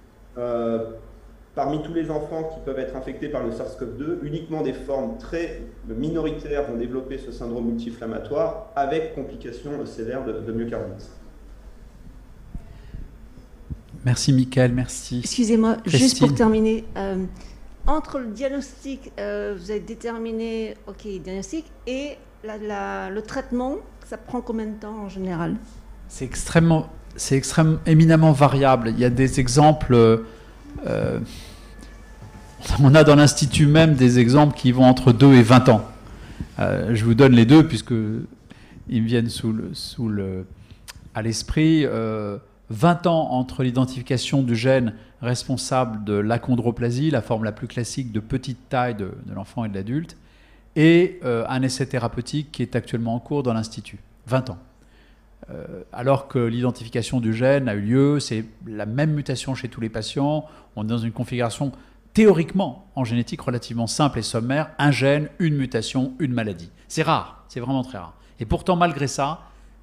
parmi tous les enfants qui peuvent être infectés par le SARS-CoV-2, uniquement des formes très minoritaires vont développer ce syndrome multi-inflammatoire avec complications sévères de myocardite.
Merci Mickaël, merci.
Excusez-moi,
Christine.
juste pour terminer, entre le diagnostic, vous avez déterminé, ok, diagnostic, et le traitement, ça prend combien de temps en général?
C'est éminemment variable. Il y a des exemples, on a dans l'Institut même des exemples qui vont entre 2 et 20 ans. Je vous donne les deux puisque ils me viennent à l'esprit. 20 ans entre l'identification du gène responsable de l'achondroplasie, la forme la plus classique de petite taille de l'enfant et de l'adulte, et un essai thérapeutique qui est actuellement en cours dans l'Institut. 20 ans. Alors que l'identification du gène a eu lieu, c'est la même mutation chez tous les patients, on est dans une configuration théoriquement en génétique relativement simple et sommaire, un gène, une mutation, une maladie. C'est rare, c'est vraiment très rare. Et pourtant, malgré ça,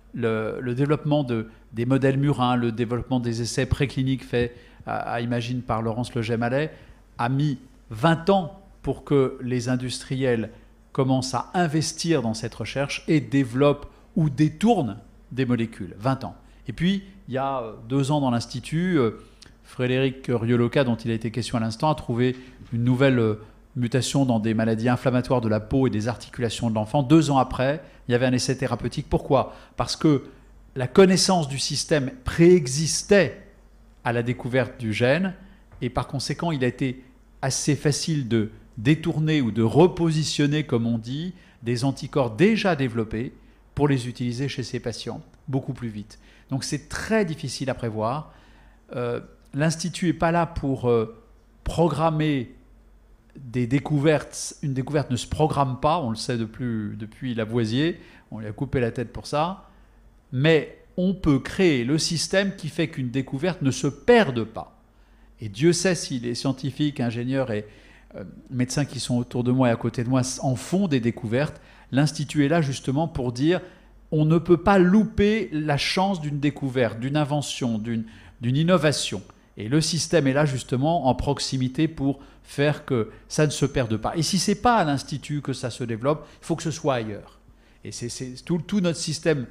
le développement des modèles murins, le développement des essais précliniques faits à Imagine par Laurence Leget-Mallet a mis 20 ans pour que les industriels commencent à investir dans cette recherche et développent ou détournent des molécules. 20 ans. Et puis, il y a 2 ans dans l'Institut, Frédéric Rioloca, dont il a été question à l'instant, a trouvé une nouvelle mutation dans des maladies inflammatoires de la peau et des articulations de l'enfant. 2 ans après, il y avait un essai thérapeutique. Pourquoi? Parce que la connaissance du système préexistait à la découverte du gène et par conséquent, il a été assez facile de détourner ou de repositionner, comme on dit, des anticorps déjà développés pour les utiliser chez ces patients beaucoup plus vite. Donc c'est très difficile à prévoir. L'Institut n'est pas là pour programmer des découvertes. Une découverte ne se programme pas, on le sait depuis Lavoisier, on lui a coupé la tête pour ça, mais on peut créer le système qui fait qu'une découverte ne se perde pas. Et Dieu sait si les scientifiques, ingénieurs et médecins qui sont autour de moi et à côté de moi en font des découvertes. L'Institut est là justement pour dire on ne peut pas louper la chance d'une découverte, d'une invention, d'une innovation. Et le système est là justement en proximité pour faire que ça ne se perde pas. Et si ce n'est pas à l'Institut que ça se développe, il faut que ce soit ailleurs. Et c'est tout notre système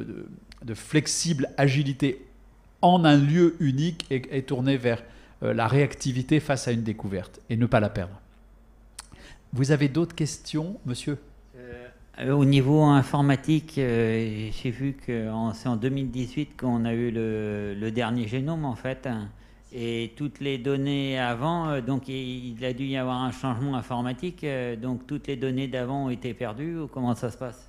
de flexible agilité en un lieu unique est tourné vers la réactivité face à une découverte et ne pas la perdre. Vous avez d'autres questions, monsieur?
Au niveau informatique, j'ai vu que c'est en 2018 qu'on a eu le dernier génome, en fait. Et toutes les données avant, donc il a dû y avoir un changement informatique. Donc toutes les données d'avant ont été perdues, ou comment ça se passe?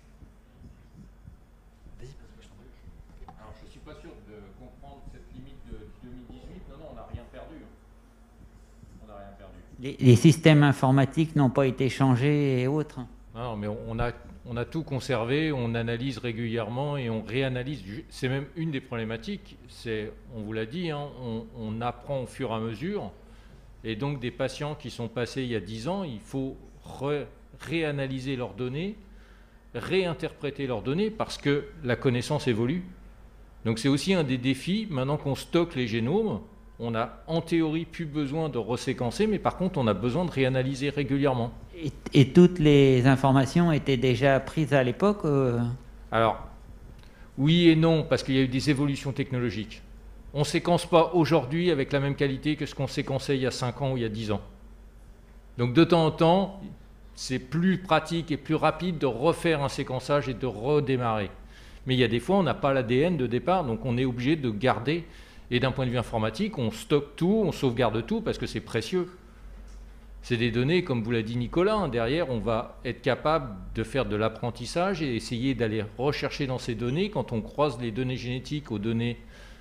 Alors je ne suis pas sûr de comprendre cette limite de 2018. Non, on n'a rien perdu. On n'a rien perdu.
Les systèmes informatiques n'ont pas été changés et autres?
Non, mais on a tout conservé, on analyse régulièrement et on réanalyse. C'est même une des problématiques, on vous l'a dit, hein, on apprend au fur et à mesure. Et donc des patients qui sont passés il y a 10 ans, il faut réanalyser leurs données, réinterpréter leurs données parce que la connaissance évolue. Donc c'est aussi un des défis, maintenant qu'on stocke les génomes, on n'a en théorie plus besoin de reséquencer, mais par contre on a besoin de réanalyser régulièrement.
Et toutes les informations étaient déjà prises à l'époque
Alors, oui et non, parce qu'il y a eu des évolutions technologiques. On ne séquence pas aujourd'hui avec la même qualité que ce qu'on séquençait il y a 5 ans ou il y a 10 ans. Donc de temps en temps, c'est plus pratique et plus rapide de refaire un séquençage et de redémarrer. Mais il y a des fois, on n'a pas l'ADN de départ, donc on est obligé de garder. Et d'un point de vue informatique, on stocke tout, on sauvegarde tout parce que c'est précieux. C'est des données, comme vous l'a dit Nicolas, hein, derrière, on va être capable de faire de l'apprentissage et essayer d'aller rechercher dans ces données. Quand on croise les données génétiques aux données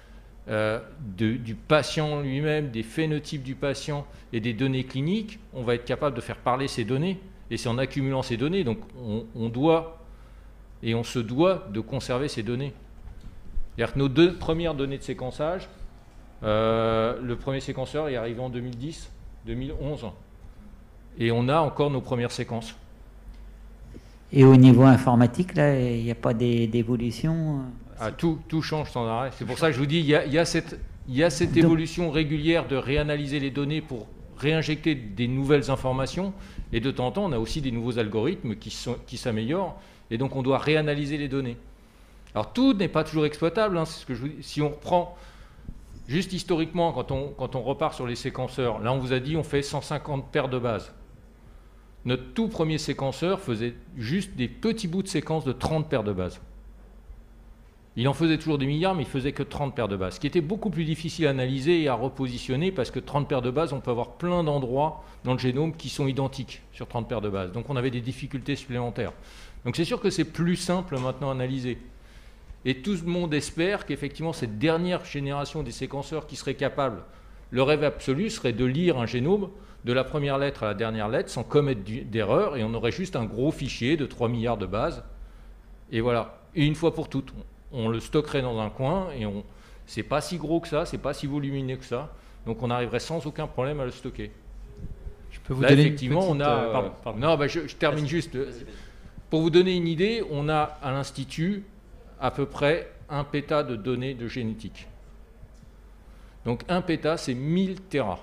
du patient lui-même, des phénotypes du patient et des données cliniques, on va être capable de faire parler ces données. Et c'est en accumulant ces données, donc on doit et on se doit de conserver ces données. C'est-à-dire que nos 2 premières données de séquençage, le premier séquenceur est arrivé en 2010, 2011. Et on a encore nos premières séquences.
Et au niveau informatique, là, il n'y a pas d'évolution?
Tout change sans arrêt. C'est pour ça que je vous dis, il y a cette évolution régulière de réanalyser les données pour réinjecter des nouvelles informations. Et de temps en temps, on a aussi des nouveaux algorithmes qui s'améliorent. Et donc, on doit réanalyser les données. Alors, tout n'est pas toujours exploitable. Hein, c'est ce que je vous dis. Si on reprend juste historiquement, quand on repart sur les séquenceurs, là, on vous a dit on fait 150 paires de bases. Notre tout premier séquenceur faisait juste des petits bouts de séquences de 30 paires de bases. Il en faisait toujours des milliards, mais il faisait que 30 paires de bases, ce qui était beaucoup plus difficile à analyser et à repositionner, parce que 30 paires de bases, on peut avoir plein d'endroits dans le génome qui sont identiques sur 30 paires de bases. Donc on avait des difficultés supplémentaires. Donc c'est sûr que c'est plus simple maintenant à analyser. Et tout le monde espère qu'effectivement cette dernière génération des séquenceurs qui seraient capables, le rêve absolu serait de lire un génome de la première lettre à la dernière lettre sans commettre d'erreur, et on aurait juste un gros fichier de 3 milliards de bases. Et voilà. Et une fois pour toutes, on le stockerait dans un coin, et c'est pas si gros que ça, c'est pas si volumineux que ça, donc on arriverait sans aucun problème à le stocker.
Je peux vous
Là,
donner
effectivement,
une petite,
on a...
pardon.
Non, je termine juste. Pour vous donner une idée, on a à l'Institut à peu près 1 péta de données de génétique. Donc 1 péta, c'est 1000 téras.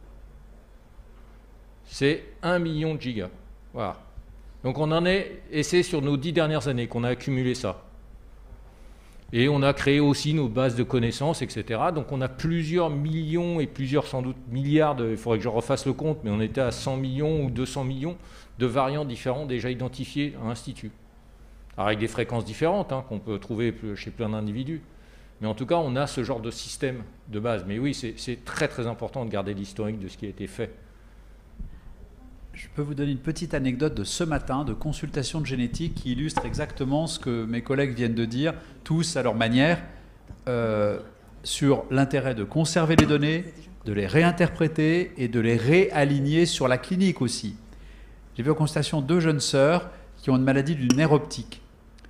C'est 1 million de gigas. Voilà. Donc on en est, et c'est sur nos 10 dernières années qu'on a accumulé ça. Et on a créé aussi nos bases de connaissances, etc. Donc on a plusieurs millions et plusieurs sans doute milliards, il faudrait que je refasse le compte, mais on était à 100 millions ou 200 millions de variants différents déjà identifiés à l'Institut. Alors avec des fréquences différentes, hein, qu'on peut trouver chez plein d'individus. Mais en tout cas, on a ce genre de système de base. Mais oui, c'est très très important de garder l'historique de ce qui a été fait.
Je peux vous donner une petite anecdote de ce matin de consultation de génétique qui illustre exactement ce que mes collègues viennent de dire, tous à leur manière, sur l'intérêt de conserver les données, de les réinterpréter et de les réaligner sur la clinique aussi. J'ai vu en consultation 2 jeunes sœurs qui ont une maladie du nerf optique,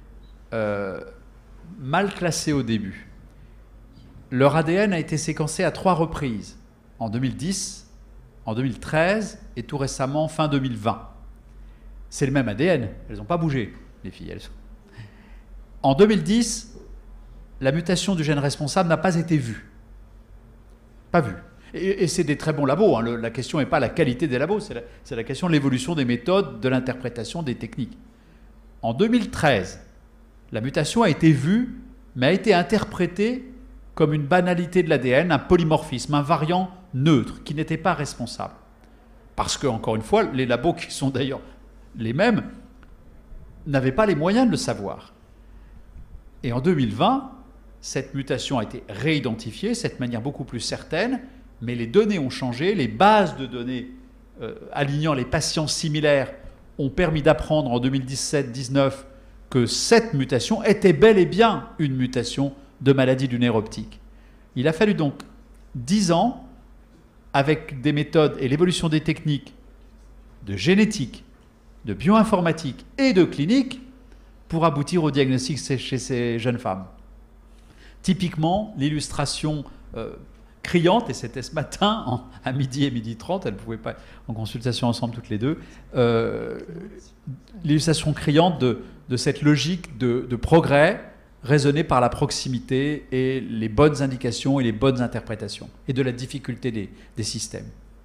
mal classée au début. Leur ADN a été séquencé à 3 reprises, en 2010, en 2013 et tout récemment fin 2020. C'est le même ADN, elles n'ont pas bougé, les filles. En 2010, la mutation du gène responsable n'a pas été vue. Pas vue. Et c'est des très bons labos, hein. La question n'est pas la qualité des labos, c'est la question de l'évolution des méthodes, de l'interprétation des techniques. En 2013, la mutation a été vue, mais a été interprétée comme une banalité de l'ADN, un polymorphisme, un variant neutre, qui n'était pas responsable. Parce que, encore une fois, les labos, qui sont d'ailleurs les mêmes, n'avaient pas les moyens de le savoir. Et en 2020, cette mutation a été réidentifiée, cette manière beaucoup plus certaine, mais les données ont changé, les bases de données alignant les patients similaires ont permis d'apprendre en 2017-19 que cette mutation était bel et bien une mutation de maladie du nerf optique. Il a fallu donc 10 ans, avec des méthodes et l'évolution des techniques de génétique, de bioinformatique et de clinique, pour aboutir au diagnostic chez ces jeunes femmes. Typiquement, l'illustration criante, et c'était ce matin à midi et midi 30, elles ne pouvaient pas en consultation ensemble toutes les deux, l'illustration criante de cette logique de progrès raisonnée par la proximité et les bonnes indications et les bonnes interprétations, et de la difficulté des systèmes.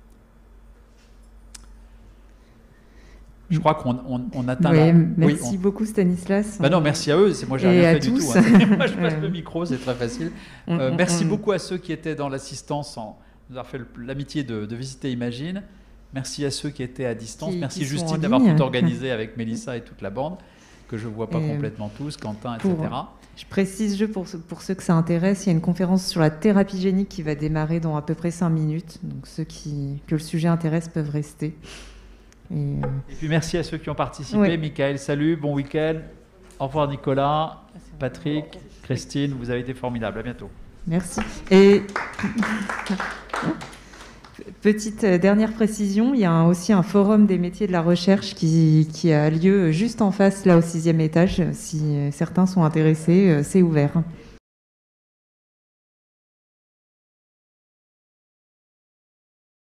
Je crois qu'on atteint
oui,
là.
Merci beaucoup Stanislas.
Non, merci à eux, moi j'ai rien fait du tout. Hein. Moi je passe le micro, c'est très facile. Merci beaucoup à ceux qui étaient dans l'assistance, nous avoir fait l'amitié de visiter Imagine. Merci à ceux qui étaient à distance. Merci Justine d'avoir tout organisé avec Mélissa et toute la bande, que je ne vois pas complètement tous, Quentin, etc.
Je précise pour ceux que ça intéresse, il y a une conférence sur la thérapie génique qui va démarrer dans à peu près 5 minutes. Donc ceux que le sujet intéresse peuvent rester. Et
puis merci à ceux qui ont participé.
Oui.
Michael, salut, bon week-end. Au revoir Nicolas, Patrick, Christine, vous avez été formidables. À bientôt.
Merci. Et petite dernière précision, il y a aussi un forum des métiers de la recherche qui a lieu juste en face, là au 6e étage. Si certains sont intéressés, c'est ouvert.